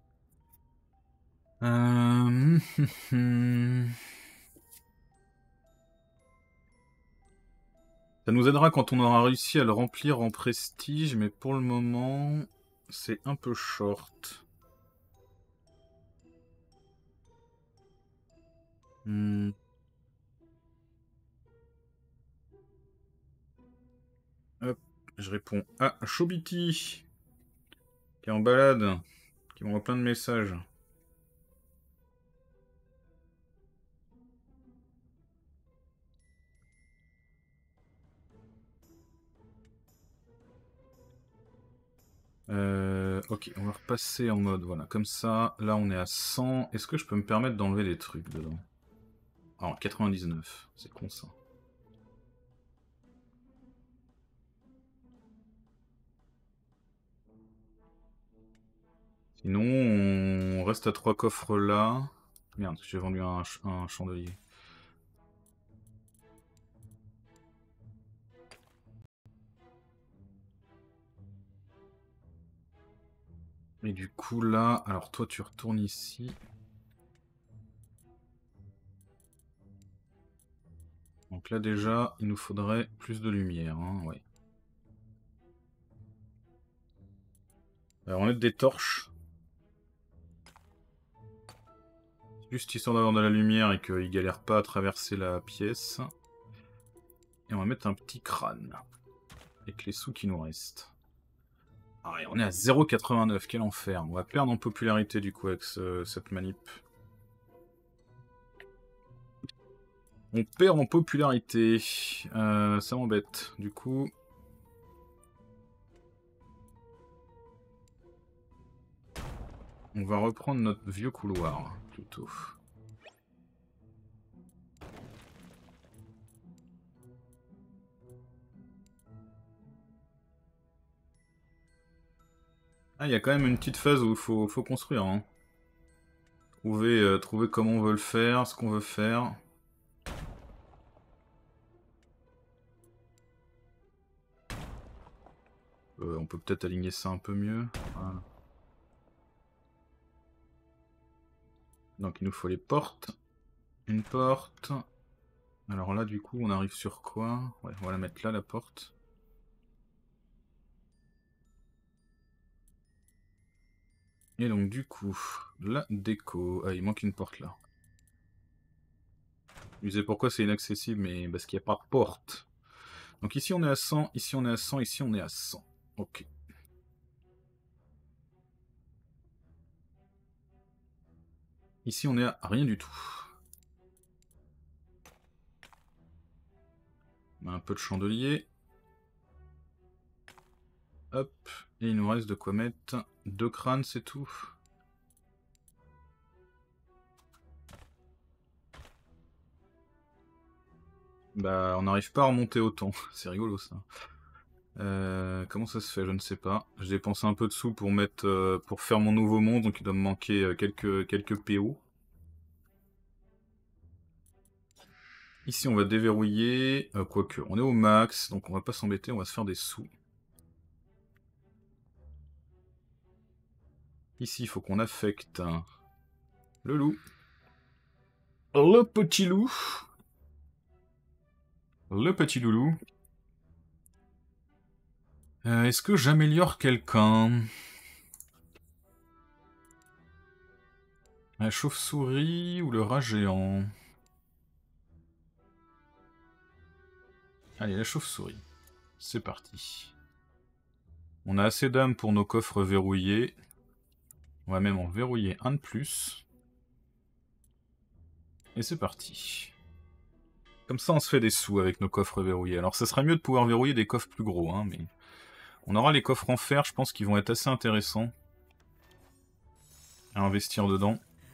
Euh... Ça nous aidera quand on aura réussi à le remplir en prestige, mais pour le moment, c'est un peu short. Hmm. Hop, je réponds à Chobiti, qui est en balade, qui m'envoie plein de messages. Euh, ok, on va repasser en mode, voilà, comme ça, là on est à cent. Est-ce que je peux me permettre d'enlever des trucs dedans? Alors, quatre-vingt-dix-neuf, c'est con ça. Sinon, on reste à trois coffres là. Merde, j'ai vendu un, ch un chandelier. Et du coup là, alors toi tu retournes ici. Donc là déjà, il nous faudrait plus de lumière, hein, ouais. Alors on met des torches. Juste histoire d'avoir de la lumière et qu'il galère pas à traverser la pièce. Et on va mettre un petit crâne. Avec les sous qui nous restent. Ah ouais, on est à zéro virgule quatre-vingt-neuf, quel enfer. On va perdre en popularité du coup avec ce, cette manip. On perd en popularité. Euh, ça m'embête. Du coup... On va reprendre notre vieux couloir, plutôt. Ah, il y a quand même une petite phase où il faut, faut construire. Hein. Trouver, euh, trouver comment on veut le faire, ce qu'on veut faire. Euh, on peut peut-être aligner ça un peu mieux. Voilà. Donc il nous faut les portes. Une porte. Alors là, du coup, on arrive sur quoi? Ouais, on va la mettre là, la porte. Et donc du coup, la déco. Ah, il manque une porte là. Je me disais pourquoi c'est inaccessible, mais parce qu'il n'y a pas de porte. Donc ici on est à cent, ici on est à cent, ici on est à cent. Ok. Ici on est à rien du tout. On a un peu de chandelier. Hop. Et il nous reste de quoi mettre deux crânes, c'est tout. Bah, on n'arrive pas à remonter autant. C'est rigolo ça. Euh, comment ça se fait? Je ne sais pas. J'ai dépensé un peu de sous pour mettre, euh, pour faire mon nouveau monde, donc il doit me manquer euh, quelques, quelques P O. Ici, on va déverrouiller. Euh, quoique, on est au max, donc on va pas s'embêter, on va se faire des sous. Ici, il faut qu'on affecte le loup. Le petit loup. Le petit loulou. Euh, Est-ce que j'améliore quelqu'un? La chauve-souris ou le rat géant? Allez, la chauve-souris. C'est parti. On a assez d'âmes pour nos coffres verrouillés. On va même en verrouiller un de plus. Et c'est parti. Comme ça, on se fait des sous avec nos coffres verrouillés. Alors, ça serait mieux de pouvoir verrouiller des coffres plus gros, hein, mais... On aura les coffres en fer, je pense qu'ils vont être assez intéressants à investir dedans.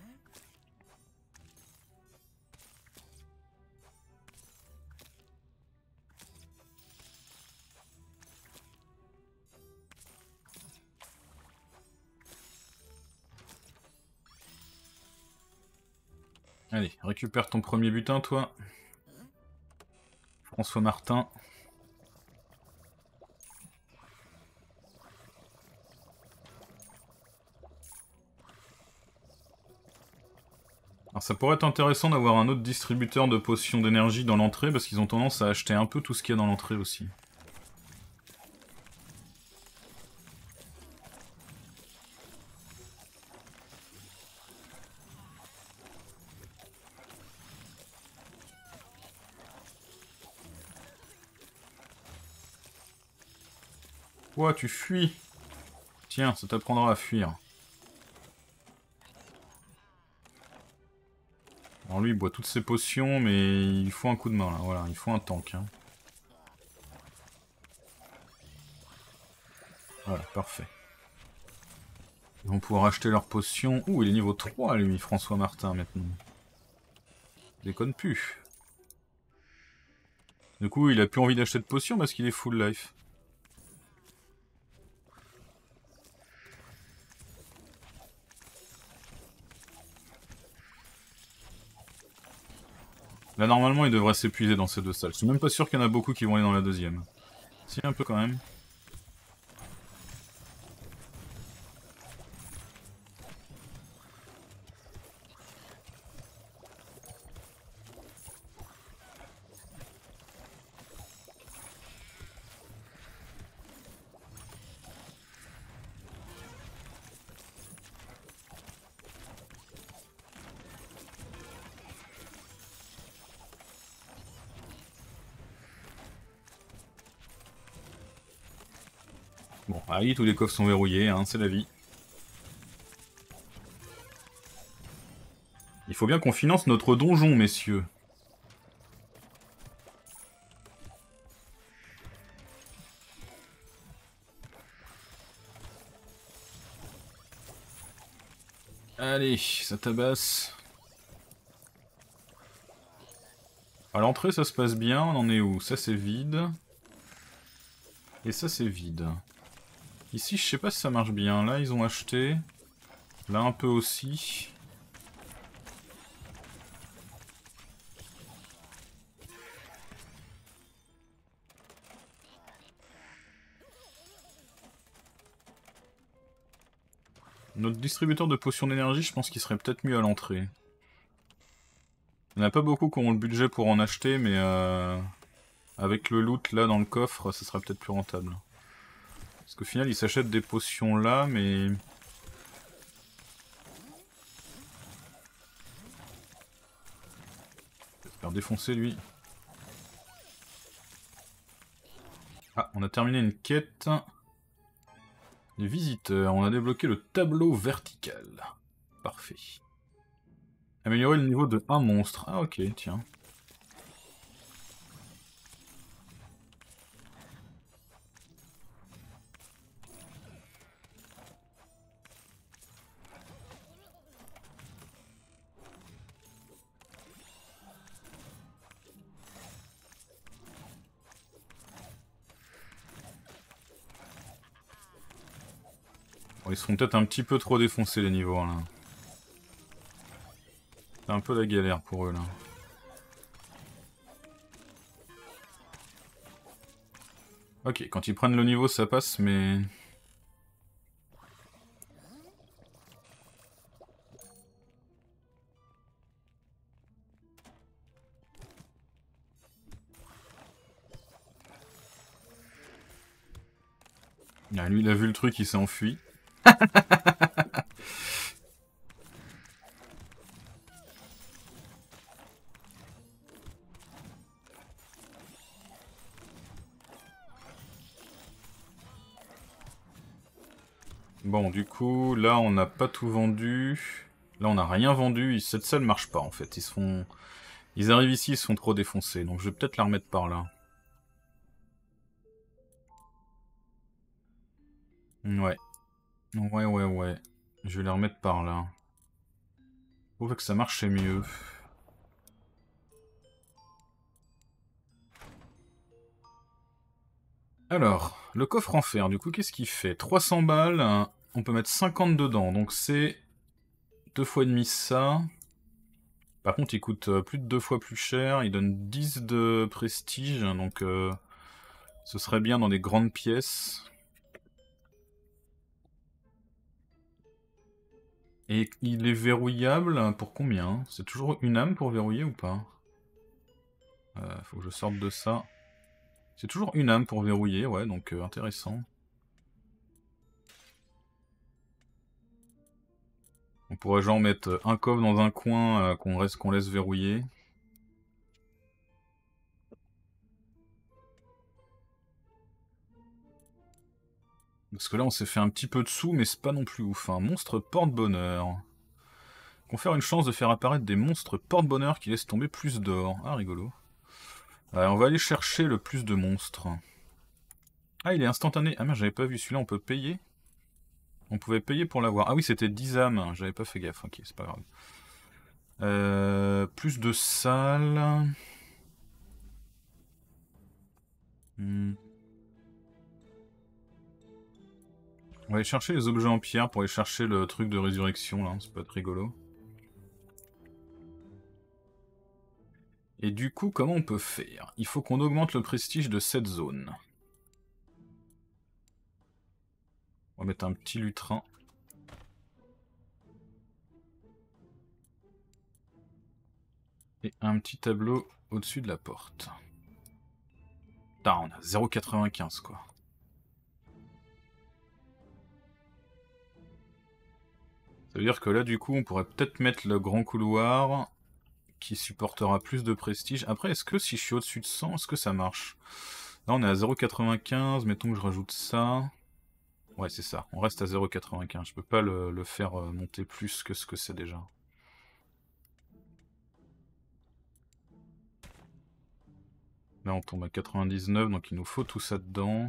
Allez, récupère ton premier butin, toi. François Martin. Alors ça pourrait être intéressant d'avoir un autre distributeur de potions d'énergie dans l'entrée, parce qu'ils ont tendance à acheter un peu tout ce qu'il y a dans l'entrée aussi. Quoi, tu fuis? Tiens, ça t'apprendra à fuir. Alors lui, il boit toutes ses potions, mais il faut un coup de main, là. Voilà, il faut un tank. Hein. Voilà, parfait. Ils vont pouvoir acheter leurs potions. Ouh, il est niveau trois, lui, François Martin, maintenant. Déconne plus. Du coup, il a plus envie d'acheter de potions parce qu'il est full life. Là, normalement, il devrait s'épuiser dans ces deux salles. Je suis même pas sûr qu'il y en a beaucoup qui vont aller dans la deuxième. Si, un peu quand même. Bon, allez, tous les coffres sont verrouillés, hein, c'est la vie. Il faut bien qu'on finance notre donjon, messieurs. Allez, ça tabasse. À l'entrée, ça se passe bien, on en est où? Ça, c'est vide. Et ça, c'est vide. Ici, je sais pas si ça marche bien. Là, ils ont acheté. Là, un peu aussi. Notre distributeur de potions d'énergie, je pense qu'il serait peut-être mieux à l'entrée. Il n'y en a pas beaucoup qui ont le budget pour en acheter, mais euh, avec le loot là dans le coffre, ça serait peut-être plus rentable. Parce qu'au final, ils s'achètent des potions là, mais... Je vais se faire défoncer lui. Ah, on a terminé une quête. Les visiteurs, on a débloqué le tableau vertical. Parfait. Améliorer le niveau de un monstre. Ah ok, tiens. Bon, ils seront peut-être un petit peu trop défoncés les niveaux là. C'est un peu la galère pour eux là. Ok, quand ils prennent le niveau ça passe mais... Ah, lui il a vu le truc, il s'est enfui. Bon, du coup, là, on n'a pas tout vendu. Là, on n'a rien vendu. Cette salle marche pas, en fait. Ils se font... Ils arrivent ici, ils se font trop défoncer. Donc, je vais peut-être la remettre par là. Ouais. Ouais, ouais, ouais. Je vais la remettre par là. Pour que ça marche, c'est mieux. Alors, le coffre en fer, du coup, qu'est-ce qu'il fait? trois cents balles, hein, on peut mettre cinquante dedans, donc c'est deux fois et demi ça. Par contre, il coûte euh, plus de deux fois plus cher, il donne dix de prestige, donc euh, ce serait bien dans des grandes pièces. Et il est verrouillable pour combien? C'est toujours une âme pour verrouiller ou pas? euh, Faut que je sorte de ça. C'est toujours une âme pour verrouiller, ouais, donc euh, intéressant. On pourrait genre mettre un coffre dans un coin euh, qu'on reste qu'on laisse verrouiller. Parce que là on s'est fait un petit peu de sous mais c'est pas non plus ouf. Un monstre porte-bonheur. Confère une chance de faire apparaître des monstres porte-bonheur qui laissent tomber plus d'or. Ah rigolo. Ouais, on va aller chercher le plus de monstres. Ah il est instantané. Ah merde j'avais pas vu celui-là, on peut payer. On pouvait payer pour l'avoir. Ah oui c'était dix âmes, j'avais pas fait gaffe, ok c'est pas grave. Euh, plus de salles. Hmm. On va aller chercher les objets en pierre pour aller chercher le truc de résurrection là, ça peut être rigolo. Et du coup, comment on peut faire? Il faut qu'on augmente le prestige de cette zone. On va mettre un petit lutrin. Et un petit tableau au-dessus de la porte. Putain, on a zéro virgule quatre-vingt-quinze quoi. Ça veut dire que là, du coup, on pourrait peut-être mettre le grand couloir qui supportera plus de prestige. Après, est-ce que si je suis au-dessus de cent, est-ce que ça marche? Là, on est à zéro virgule quatre-vingt-quinze. Mettons que je rajoute ça. Ouais, c'est ça. On reste à zéro virgule quatre-vingt-quinze. Je peux pas le, le faire monter plus que ce que c'est déjà. Là, on tombe à quatre-vingt-dix-neuf, donc il nous faut tout ça dedans.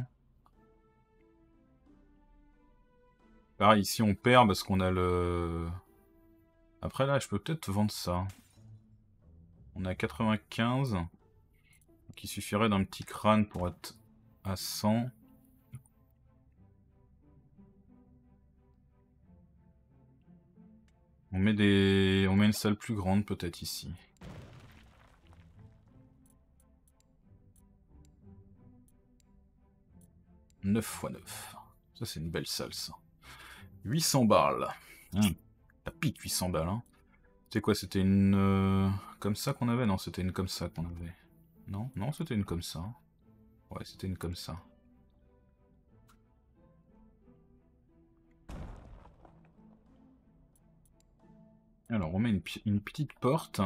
Pareil, ici on perd parce qu'on a le... Après là, je peux peut-être vendre ça. On est à quatre-vingt-quinze. Donc il suffirait d'un petit crâne pour être à cent. On met des... On met une salle plus grande peut-être ici. neuf fois neuf. Ça c'est une belle salle ça. huit cents balles. Mmh. Ça pique huit cents balles. Hein. C'est quoi, c'était une... Euh... Comme ça qu'on avait? Non, c'était une comme ça qu'on avait. Non, non, c'était une comme ça. Ouais, c'était une comme ça. Alors, on met une, une petite porte.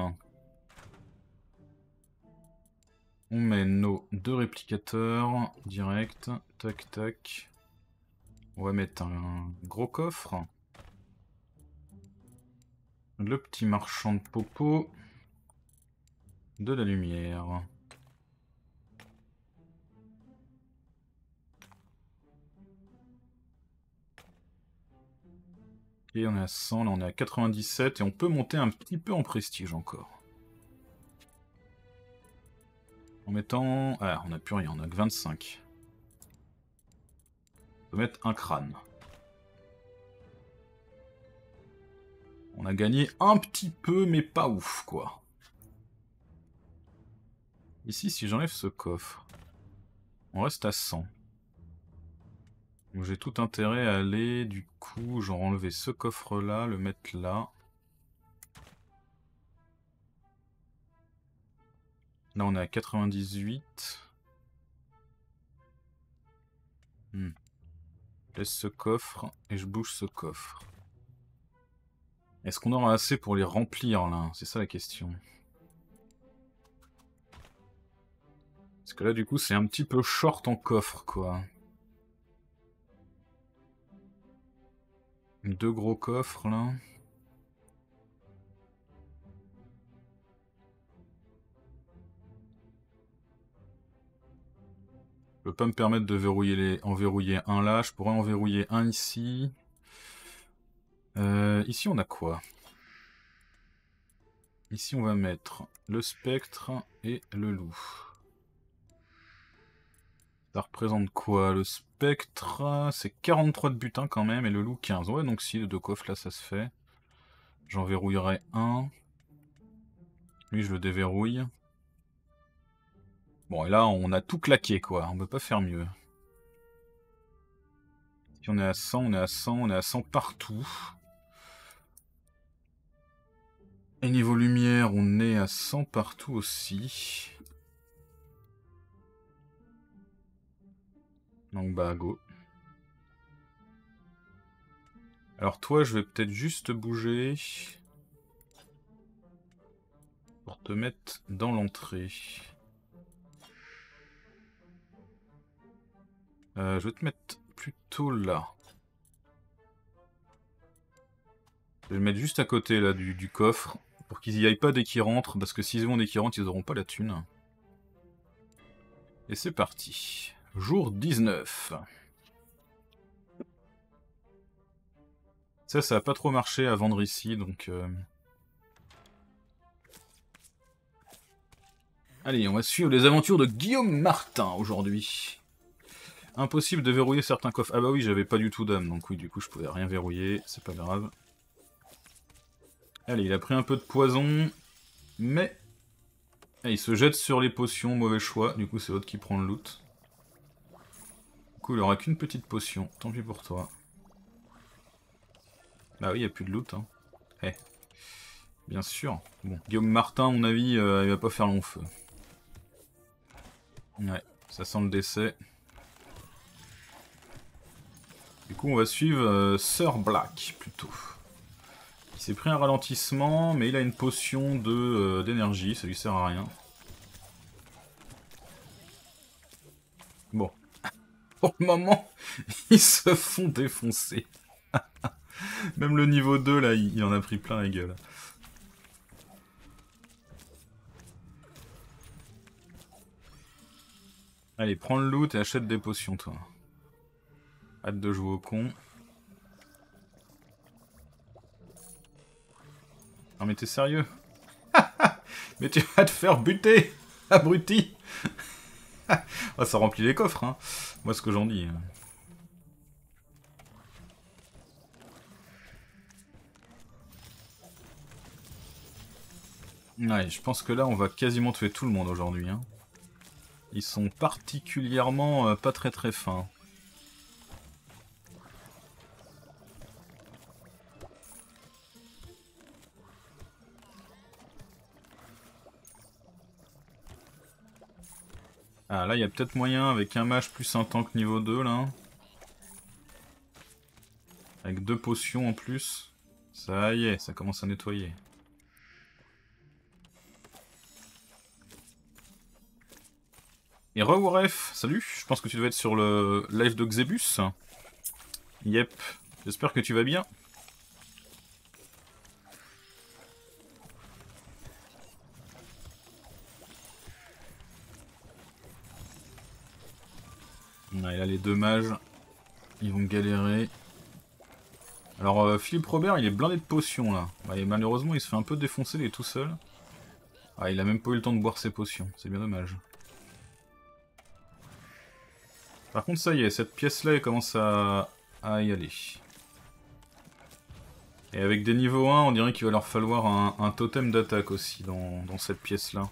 On met nos deux réplicateurs direct. Tac, tac. On va mettre un gros coffre. Le petit marchand de popo. De la lumière. Et on est à cent, là on est à quatre-vingt-dix-sept et on peut monter un petit peu en prestige encore. En mettant... Ah, on n'a plus rien, on a que vingt-cinq. On peut mettre un crâne. On a gagné un petit peu, mais pas ouf, quoi. Ici, si j'enlève ce coffre, on reste à cent. Donc j'ai tout intérêt à aller, du coup, genre enlever ce coffre-là, le mettre là. Là, on est à quatre-vingt-dix-huit. Hmm. Je laisse ce coffre et je bouge ce coffre. Est-ce qu'on aura assez pour les remplir, là? C'est ça la question. Parce que là, du coup, c'est un petit peu short en coffre, quoi. Deux gros coffres, là. Je peux pas me permettre de verrouiller les... en verrouiller un là. Je pourrais en verrouiller un ici. Euh, ici, on a quoi? Ici, on va mettre le spectre et le loup. Ça représente quoi? Le spectre, c'est quarante-trois de butin quand même, et le loup quinze. Ouais, donc si, les deux coffres là, ça se fait. J'en verrouillerai un. Lui, je le déverrouille. Bon, et là, on a tout claqué, quoi. On peut pas faire mieux. Si on est à cent, on est à cent, on est à cent partout. Et niveau lumière, on est à cent partout aussi. Donc bah, go. Alors toi, je vais peut-être juste bouger pour te mettre dans l'entrée. Euh, je vais te mettre plutôt là. Je vais le mettre juste à côté là du, du coffre pour qu'ils y aillent pas dès qu'ils rentrent, parce que s'ils vont dès qu'ils rentrent, ils auront pas la thune. Et c'est parti. Jour dix-neuf. Ça, ça a pas trop marché à vendre ici, donc... Euh... Allez, on va suivre les aventures de Guillaume Martin aujourd'hui. Impossible de verrouiller certains coffres. Ah bah oui, j'avais pas du tout d'âme, donc oui, du coup, je pouvais rien verrouiller, c'est pas grave. Allez, il a pris un peu de poison, mais... Ah, il se jette sur les potions, mauvais choix, du coup c'est l'autre qui prend le loot. Du coup, il aura qu'une petite potion, tant pis pour toi. Bah oui, il n'y a plus de loot, hein. Eh. Hey. Bien sûr. Bon, Guillaume Martin, à mon avis, euh, il va pas faire long feu. Ouais, ça sent le décès. Du coup, on va suivre euh, Sir Black, plutôt. Il s'est pris un ralentissement, mais il a une potion de euh, d'énergie, ça lui sert à rien. Bon. Pour le moment, ils se font défoncer. Même le niveau deux, là, il, il en a pris plein la gueule. Allez, prends le loot et achète des potions, toi. Hâte de jouer au con. Non mais t'es sérieux? Mais tu vas te faire buter, abruti. Ah, ça remplit les coffres, hein. Moi, ce que j'en dis. Ouais, je pense que là, on va quasiment tuer tout le monde aujourd'hui, hein. Ils sont particulièrement euh, pas très très fins. Ah, là, il y a peut-être moyen avec un mage plus un tank niveau deux, là. Avec deux potions en plus. Ça y est, ça commence à nettoyer. Et re-Waref, salut, je pense que tu devais être sur le live de Xebus. Yep, j'espère que tu vas bien. Ouais, là, les deux mages, ils vont galérer. Alors, euh, Philippe Robert, il est blindé de potions, là. Ouais, et malheureusement, il se fait un peu défoncer, il est tout seul. Ah, il a même pas eu le temps de boire ses potions, c'est bien dommage. Par contre, ça y est, cette pièce-là, elle commence à... à y aller. Et avec des niveaux un, on dirait qu'il va leur falloir un, un totem d'attaque aussi dans, dans cette pièce-là.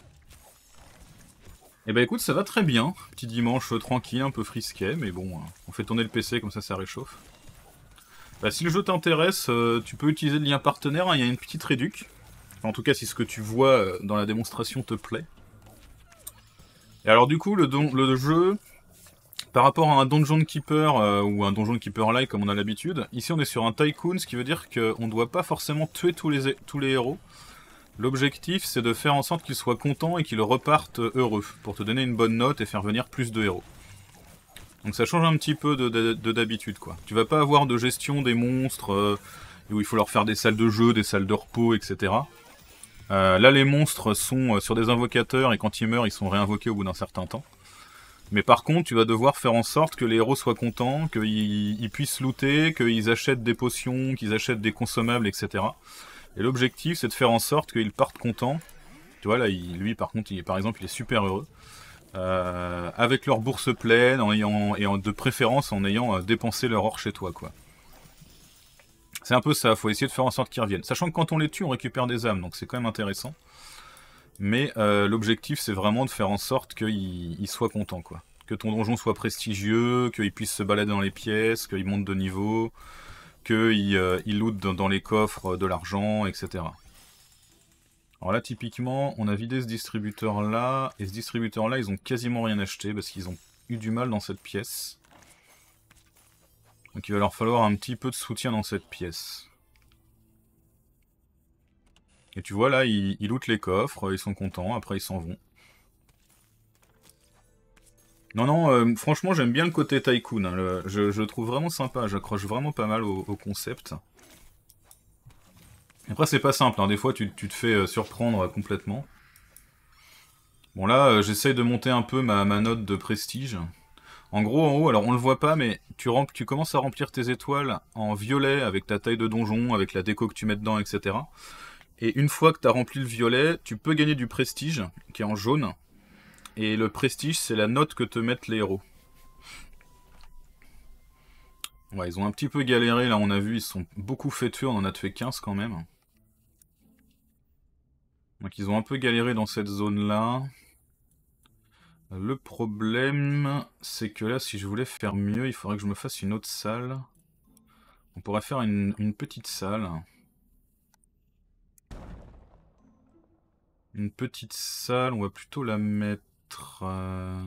Et bah écoute, ça va très bien. Petit dimanche euh, tranquille, un peu frisquet, mais bon, euh, on fait tourner le P C, comme ça ça réchauffe. Bah, si le jeu t'intéresse, euh, tu peux utiliser le lien partenaire, hein, il y a une petite réduc. Enfin, en tout cas, si ce que tu vois euh, dans la démonstration te plaît. Et alors du coup, le, don le jeu, par rapport à un Dungeon Keeper euh, ou un Dungeon Keeper-like comme on a l'habitude, ici on est sur un Tycoon, ce qui veut dire qu'on ne doit pas forcément tuer tous les, tous les héros. L'objectif, c'est de faire en sorte qu'ils soient contents et qu'ils repartent heureux, pour te donner une bonne note et faire venir plus de héros. Donc ça change un petit peu de d'habitude, quoi. Tu vas pas avoir de gestion des monstres, euh, où il faut leur faire des salles de jeu, des salles de repos, et cetera. Euh, là, les monstres sont sur des invocateurs, et quand ils meurent, ils sont réinvoqués au bout d'un certain temps. Mais par contre, tu vas devoir faire en sorte que les héros soient contents, qu'ils ils puissent looter, qu'ils achètent des potions, qu'ils achètent des consommables, et cetera. Et l'objectif, c'est de faire en sorte qu'ils partent contents. Tu vois, là, il, lui, par contre, il, par exemple, il est super heureux. Euh, avec leur bourse pleine, en ayant, et en, de préférence en ayant euh, dépensé leur or chez toi, quoi. C'est un peu ça, faut essayer de faire en sorte qu'ils reviennent. Sachant que quand on les tue, on récupère des âmes, donc c'est quand même intéressant. Mais euh, l'objectif, c'est vraiment de faire en sorte qu'ils soient contents, quoi. Que ton donjon soit prestigieux, qu'ils puissent se balader dans les pièces, qu'ils montent de niveau, qu'ils euh, lootent dans, dans les coffres de l'argent, et cetera. Alors là, typiquement, on a vidé ce distributeur-là, et ce distributeur-là, ils ont quasiment rien acheté, parce qu'ils ont eu du mal dans cette pièce. Donc il va leur falloir un petit peu de soutien dans cette pièce. Et tu vois là, ils, ils lootent les coffres, ils sont contents, après ils s'en vont. Non, non, euh, franchement j'aime bien le côté tycoon, hein, le, je, je le trouve vraiment sympa, j'accroche vraiment pas mal au, au concept. Après c'est pas simple, hein, des fois tu, tu te fais euh, surprendre euh, complètement. Bon là, euh, j'essaye de monter un peu ma, ma note de prestige. En gros, en haut, alors on le voit pas, mais tu, tu commences à remplir tes étoiles en violet avec ta taille de donjon, avec la déco que tu mets dedans, et cetera. Et une fois que tu as rempli le violet, tu peux gagner du prestige, qui est en jaune. Et le prestige, c'est la note que te mettent les héros. Ouais, ils ont un petit peu galéré, là on a vu, ils se sont beaucoup fait tuer, on en a tué quinze quand même. Donc ils ont un peu galéré dans cette zone-là. Le problème, c'est que là, si je voulais faire mieux, il faudrait que je me fasse une autre salle. On pourrait faire une, une petite salle. Une petite salle, on va plutôt la mettre... Euh...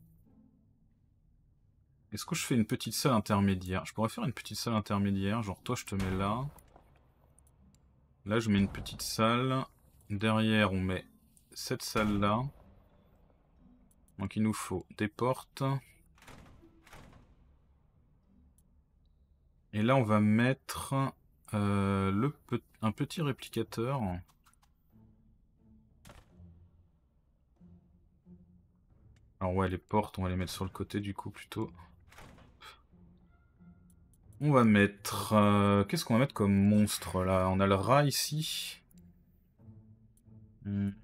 Est-ce que je fais une petite salle intermédiaire? Je pourrais faire une petite salle intermédiaire, genre toi je te mets là. Là je mets une petite salle. Derrière on met cette salle là. Donc il nous faut des portes. Et là on va mettre euh, le pe un petit réplicateur. Alors ouais, les portes on va les mettre sur le côté du coup plutôt. On va mettre... Euh, Qu'est-ce qu'on va mettre comme monstre là? On a le rat ici. Hmm.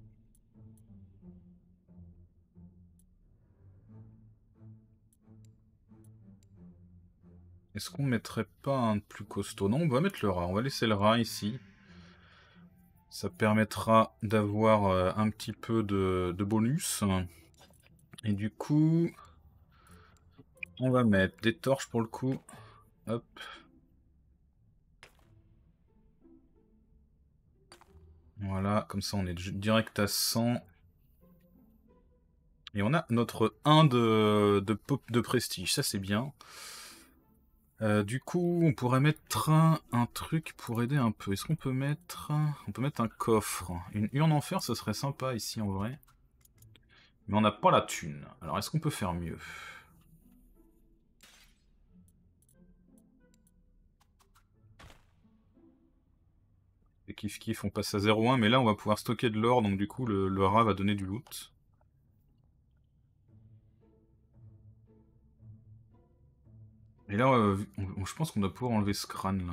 Est-ce qu'on mettrait pas un plus costaud? Non, on va mettre le rat. On va laisser le rat ici. Ça permettra d'avoir euh, un petit peu de, de bonus. Et du coup, on va mettre des torches pour le coup. Hop. Voilà, comme ça on est direct à cent. Et on a notre un de, de, pop de prestige, ça c'est bien. Euh, du coup, on pourrait mettre un, un truc pour aider un peu. Est-ce qu'on peut mettre... On peut mettre un coffre. Une urne en fer, ça serait sympa ici en vrai. Mais on n'a pas la thune. Alors est-ce qu'on peut faire mieux? Et kiff kiff, on passe à zéro virgule un, mais là on va pouvoir stocker de l'or, donc du coup le, le rat va donner du loot. Et là, euh, on, je pense qu'on doit pouvoir enlever ce crâne là.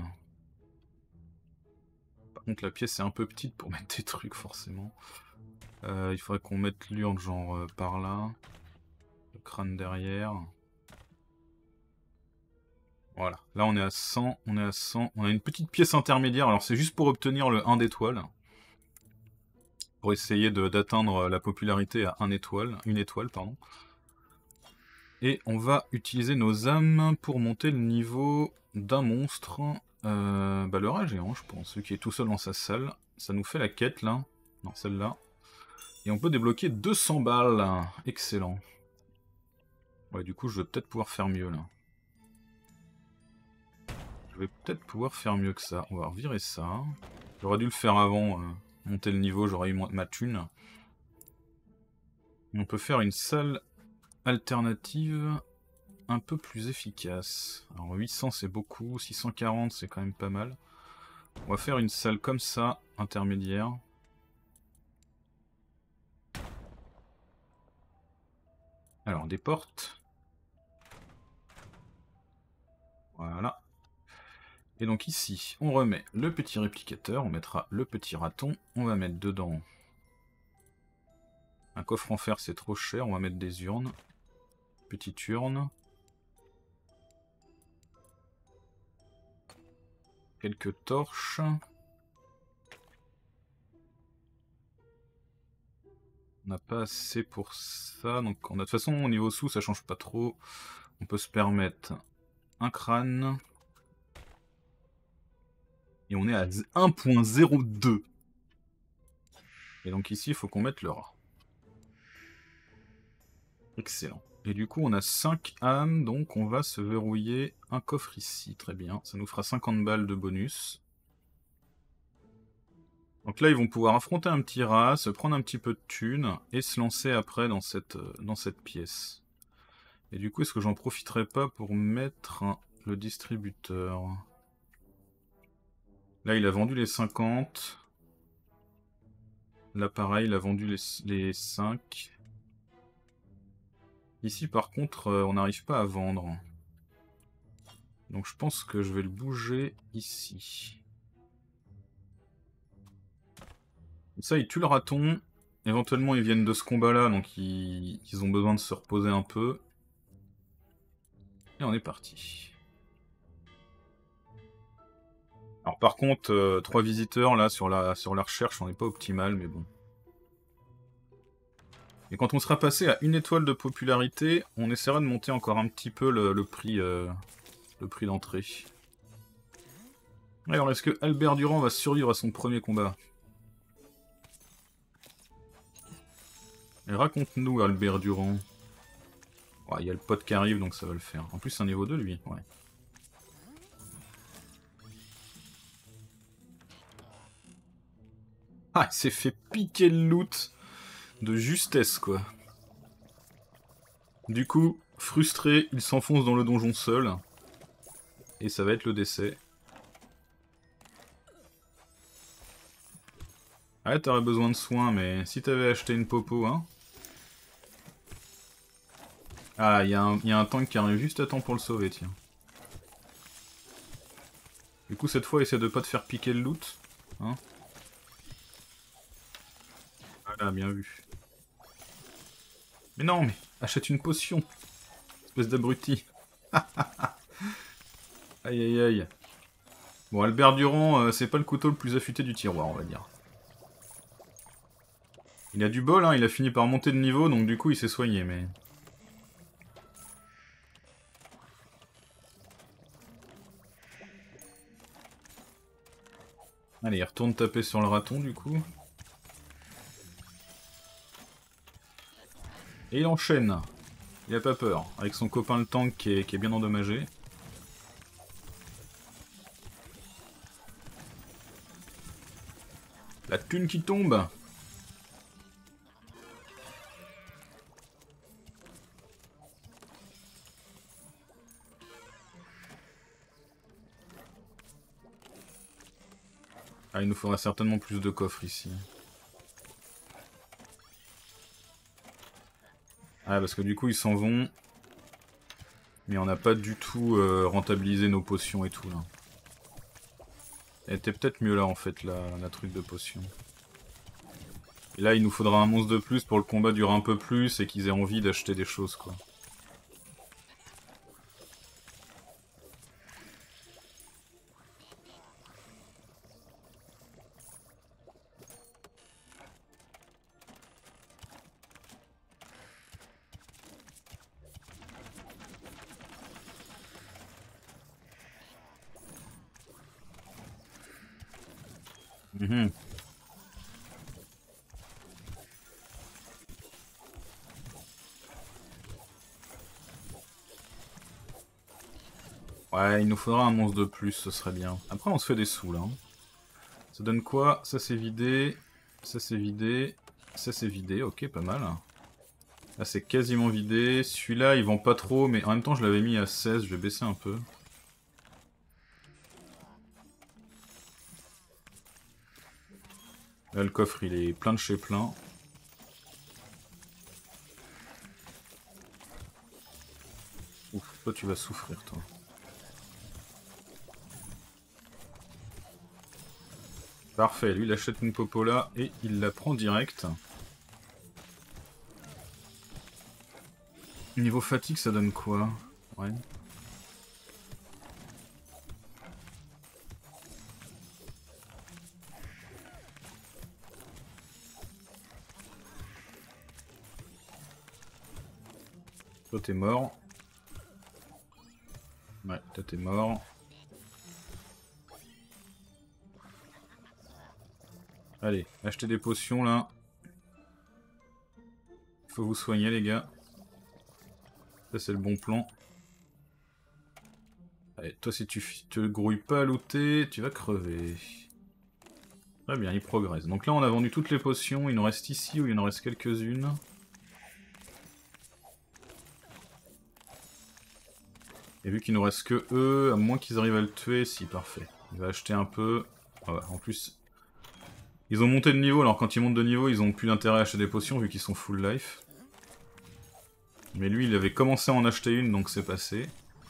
Par contre la pièce est un peu petite pour mettre des trucs forcément. Euh, il faudrait qu'on mette l'urne genre euh, par là. Le crâne derrière. Voilà, là on est à cent, on est à cent. On a une petite pièce intermédiaire, alors c'est juste pour obtenir le un d'étoile. Pour essayer d'atteindre la popularité à un étoile, une étoile, pardon. Et on va utiliser nos âmes pour monter le niveau d'un monstre. Euh, bah le rat géant, je pense, celui qui est tout seul dans sa salle. Ça nous fait la quête, là. Non, celle-là. Et on peut débloquer deux cents balles. Excellent. Ouais, du coup, je vais peut-être pouvoir faire mieux, là. Je vais peut-être pouvoir faire mieux que ça. On va revirer ça. J'aurais dû le faire avant, euh, monter le niveau, j'aurais eu ma thune. On peut faire une salle alternative un peu plus efficace. Alors huit cents c'est beaucoup, six cent quarante c'est quand même pas mal. On va faire une salle comme ça, intermédiaire. Alors des portes. Voilà. Et donc ici, on remet le petit réplicateur, on mettra le petit raton, on va mettre dedans un coffre en fer, c'est trop cher, on va mettre des urnes. Petite urne. Quelques torches. On n'a pas assez pour ça, donc on a, de toute façon au niveau sous ça change pas trop. On peut se permettre un crâne. Et on est à un point zéro deux. Et donc ici il faut qu'on mette le rat. Excellent. Et du coup on a cinq âmes, donc on va se verrouiller un coffre ici, très bien. Ça nous fera cinquante balles de bonus. Donc là ils vont pouvoir affronter un petit rat, se prendre un petit peu de thunes, et se lancer après dans cette, dans cette pièce. Et du coup est-ce que j'en profiterai pas pour mettre le distributeur? Là il a vendu les cinquante. Là pareil il a vendu les, les cinq. Ici par contre euh, on n'arrive pas à vendre. Donc je pense que je vais le bouger ici. Et ça il tue le raton. Éventuellement ils viennent de ce combat là, donc ils, ils ont besoin de se reposer un peu. Et on est parti. Alors par contre, euh, trois visiteurs là sur la, sur la recherche, on n'est pas optimal, mais bon. Et quand on sera passé à une étoile de popularité, on essaiera de monter encore un petit peu le, le prix, euh, le prix d'entrée. Alors est-ce que Albert Durand va survivre à son premier combat? Et raconte-nous Albert Durand. Il ouais, y a le pote qui arrive donc ça va le faire. En plus c'est un niveau deux lui, ouais. Ah, il s'est fait piquer le loot de justesse, quoi. Du coup, frustré, il s'enfonce dans le donjon seul. Et ça va être le décès. Ah, t'aurais besoin de soins, mais si t'avais acheté une popo, hein. Ah, il y, y a un tank qui arrive juste à temps pour le sauver, tiens. Du coup, cette fois, essaie de pas te faire piquer le loot. Hein. Voilà, bien vu. Mais non, mais achète une potion. Espèce d'abruti. Aïe aïe aïe. Bon, Albert Durand, euh, c'est pas le couteau le plus affûté du tiroir, on va dire. Il a du bol, hein, il a fini par monter de niveau, donc du coup il s'est soigné, mais... Allez, il retourne taper sur le raton, du coup. Et il enchaîne. Il a pas peur, avec son copain le tank qui est, qui est bien endommagé. La thune qui tombe. Ah, il nous faudra certainement plus de coffres ici. Ah, parce que du coup ils s'en vont. Mais on n'a pas du tout euh, rentabilisé nos potions et tout là. Elle était peut-être mieux là en fait, la, la truc de potion. Et là il nous faudra un monstre de plus pour le combat dure un peu plus et qu'ils aient envie d'acheter des choses quoi. Mmh. Ouais, il nous faudra un monstre de plus, ce serait bien. Après, on se fait des sous, là. Hein. Ça donne quoi? Ça, c'est vidé. Ça, c'est vidé. Ça, c'est vidé. Ok, pas mal. Là, c'est quasiment vidé. Celui-là, il vend pas trop, mais en même temps, je l'avais mis à seize. Je vais baisser un peu. Là, le coffre, il est plein de chez plein. Ouf, toi, tu vas souffrir, toi. Parfait, lui il achète une popola et il la prend direct. Niveau fatigue, ça donne quoi? Ouais. Toi t'es mort. Ouais, toi t'es mort. Allez, achetez des potions là. Faut vous soigner les gars. Ça c'est le bon plan. Allez, toi si tu te grouilles pas à looter, tu vas crever. Très bien, il progresse. Donc là on a vendu toutes les potions, il nous reste ici où il en reste quelques-unes. Et vu qu'il nous reste que eux, à moins qu'ils arrivent à le tuer, si parfait. Il va acheter un peu. Ah ouais, en plus, ils ont monté de niveau, alors quand ils montent de niveau, ils ont plus d'intérêt à acheter des potions vu qu'ils sont full life. Mais lui, il avait commencé à en acheter une, donc c'est passé.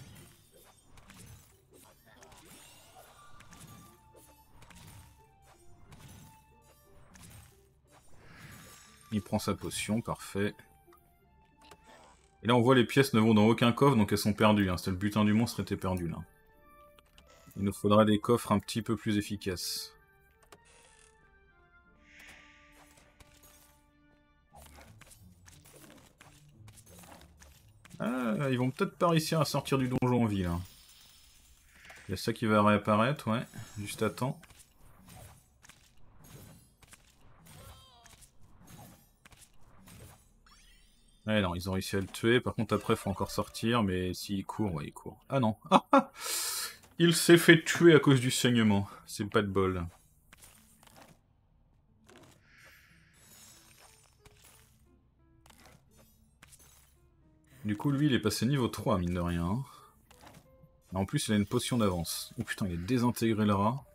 Il prend sa potion, parfait. Et là, on voit les pièces ne vont dans aucun coffre, donc elles sont perdues. Hein. C'était le butin du monstre était perdu, là. Il nous faudra des coffres un petit peu plus efficaces. Ah, ils vont peut-être pas réussir à sortir du donjon en ville. Hein. Il y a ça qui va réapparaître, ouais. Juste à temps. Ouais, non, ils ont réussi à le tuer. Par contre, après, il faut encore sortir. Mais s'il court, ouais, il court. Ah non. Ah, ah il s'est fait tuer à cause du saignement. C'est pas de bol. Du coup, lui, il est passé niveau trois, mine de rien. En plus, il a une potion d'avance. Oh putain, il est désintégré le rat.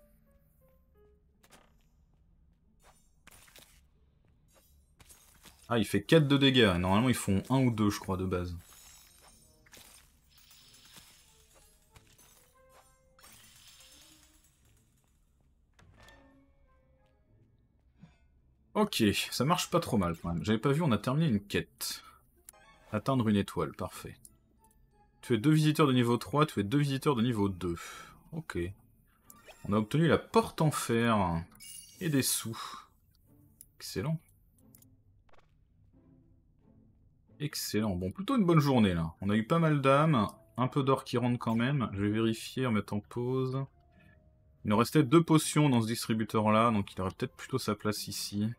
Ah, il fait quatre de dégâts. Normalement, ils font un ou deux, je crois, de base. Ok, ça marche pas trop mal quand même. J'avais pas vu, on a terminé une quête. Atteindre une étoile, parfait. Tu es deux visiteurs de niveau trois, tu es deux visiteurs de niveau deux. Ok. On a obtenu la porte en fer. Et des sous. Excellent. Excellent. Bon, plutôt une bonne journée là. On a eu pas mal d'âmes. Un peu d'or qui rentre quand même. Je vais vérifier en mettant pause. Il nous restait deux potions dans ce distributeur là, donc il aurait peut-être plutôt sa place ici.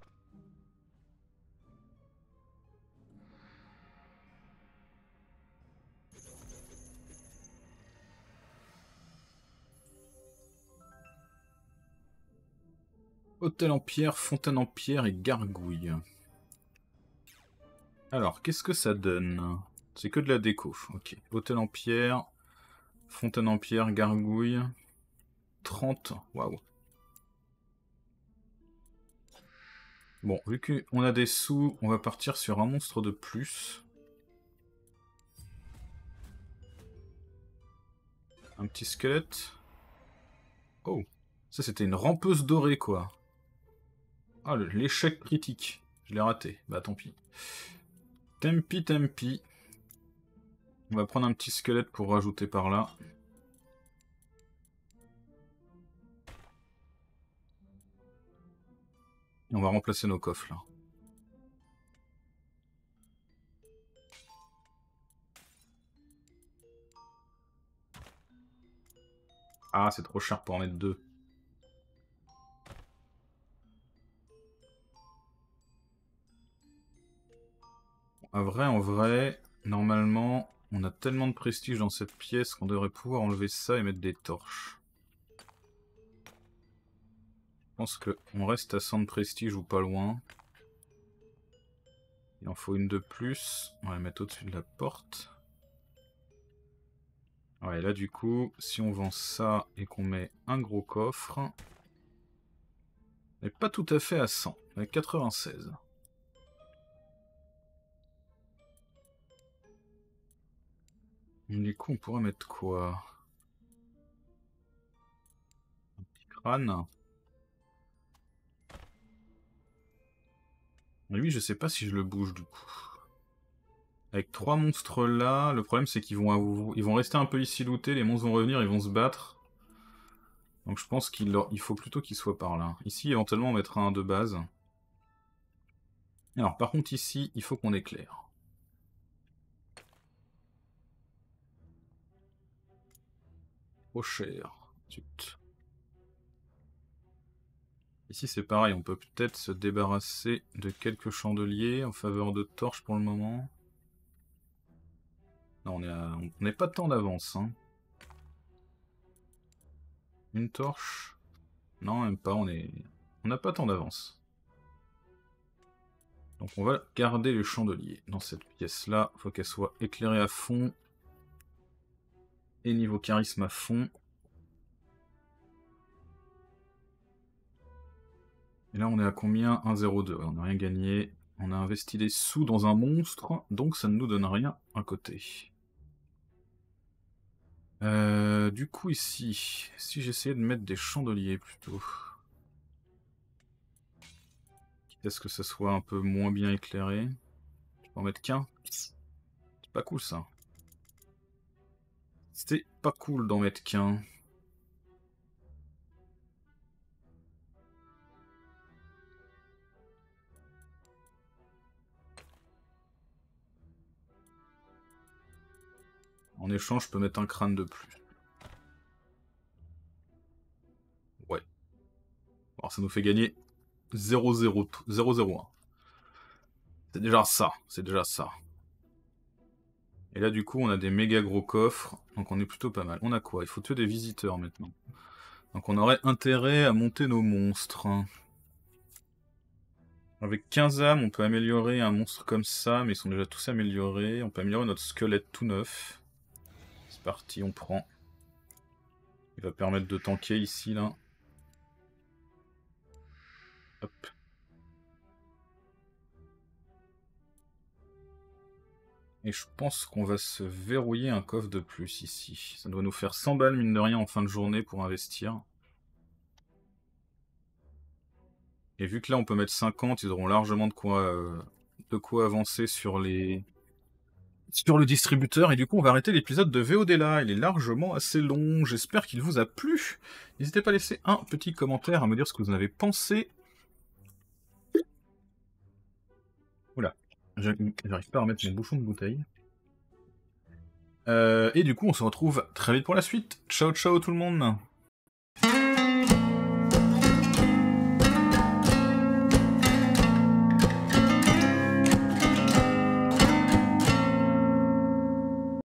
Hôtel en pierre, fontaine en pierre et gargouille. Alors, qu'est-ce que ça donne? C'est que de la déco. Ok. Hôtel en pierre, fontaine en pierre, gargouille. trente. Waouh. Bon, vu qu'on a des sous, on va partir sur un monstre de plus. Un petit squelette. Oh, ça c'était une rampeuse dorée quoi. Ah, l'échec critique. Je l'ai raté. Bah tant pis. Tempi, tempi. On va prendre un petit squelette pour rajouter par là. Et on va remplacer nos coffres là. Ah, c'est trop cher pour en mettre deux. En vrai, en vrai, normalement, on a tellement de prestige dans cette pièce qu'on devrait pouvoir enlever ça et mettre des torches. Je pense qu'on reste à cent de prestige ou pas loin. Il en faut une de plus. On va la mettre au-dessus de la porte. Ouais, là du coup, si on vend ça et qu'on met un gros coffre, on n'est pas tout à fait à cent, on est à quatre-vingt-seize. Du coup, on pourrait mettre quoi? Un petit crâne. Lui, je sais pas si je le bouge du coup. Avec trois monstres là, le problème c'est qu'ils vont, ils vont rester un peu ici lootés, les monstres vont revenir, ils vont se battre. Donc je pense qu'il il faut plutôt qu'ils soient par là. Ici, éventuellement, on mettra un de base. Alors, par contre, ici, il faut qu'on éclaire. Trop cher. Zut. Ici, c'est pareil, on peut peut-être se débarrasser de quelques chandeliers en faveur de torches pour le moment. Non, on n'est pas tant d'avance. Hein. Une torche? Non, même pas, on est... On n'a pas tant d'avance. Donc on va garder les chandeliers dans cette pièce-là. Il faut qu'elle soit éclairée à fond. Et niveau charisme à fond. Et là on est à combien? un zéro deux. On n'a rien gagné. On a investi des sous dans un monstre. Donc ça ne nous donne rien à côté. Euh, du coup ici, si j'essayais de mettre des chandeliers plutôt. Est-ce que ça soit un peu moins bien éclairé? Je peux en mettre qu'un? C'est pas cool ça. C'était pas cool d'en mettre qu'un. En échange, je peux mettre un crâne de plus. Ouais. Alors ça nous fait gagner zéro zéro un. C'est déjà ça, c'est déjà ça. Et là du coup on a des méga gros coffres, donc on est plutôt pas mal. On a quoi? Il faut tuer des visiteurs maintenant. Donc on aurait intérêt à monter nos monstres. Avec quinze âmes, on peut améliorer un monstre comme ça, mais ils sont déjà tous améliorés. On peut améliorer notre squelette tout neuf. C'est parti, on prend. Il va permettre de tanker ici, là. Hop. Et je pense qu'on va se verrouiller un coffre de plus ici. Ça doit nous faire cent balles, mine de rien, en fin de journée pour investir. Et vu que là, on peut mettre cinquante, ils auront largement de quoi, euh, de quoi avancer sur les... sur le distributeur. Et du coup, on va arrêter l'épisode de V O D là. Il est largement assez long. J'espère qu'il vous a plu. N'hésitez pas à laisser un petit commentaire, à me dire ce que vous en avez pensé. Oula, j'arrive pas à remettre mon bouchon de bouteille. Euh, et du coup, on se retrouve très vite pour la suite. Ciao, ciao tout le monde!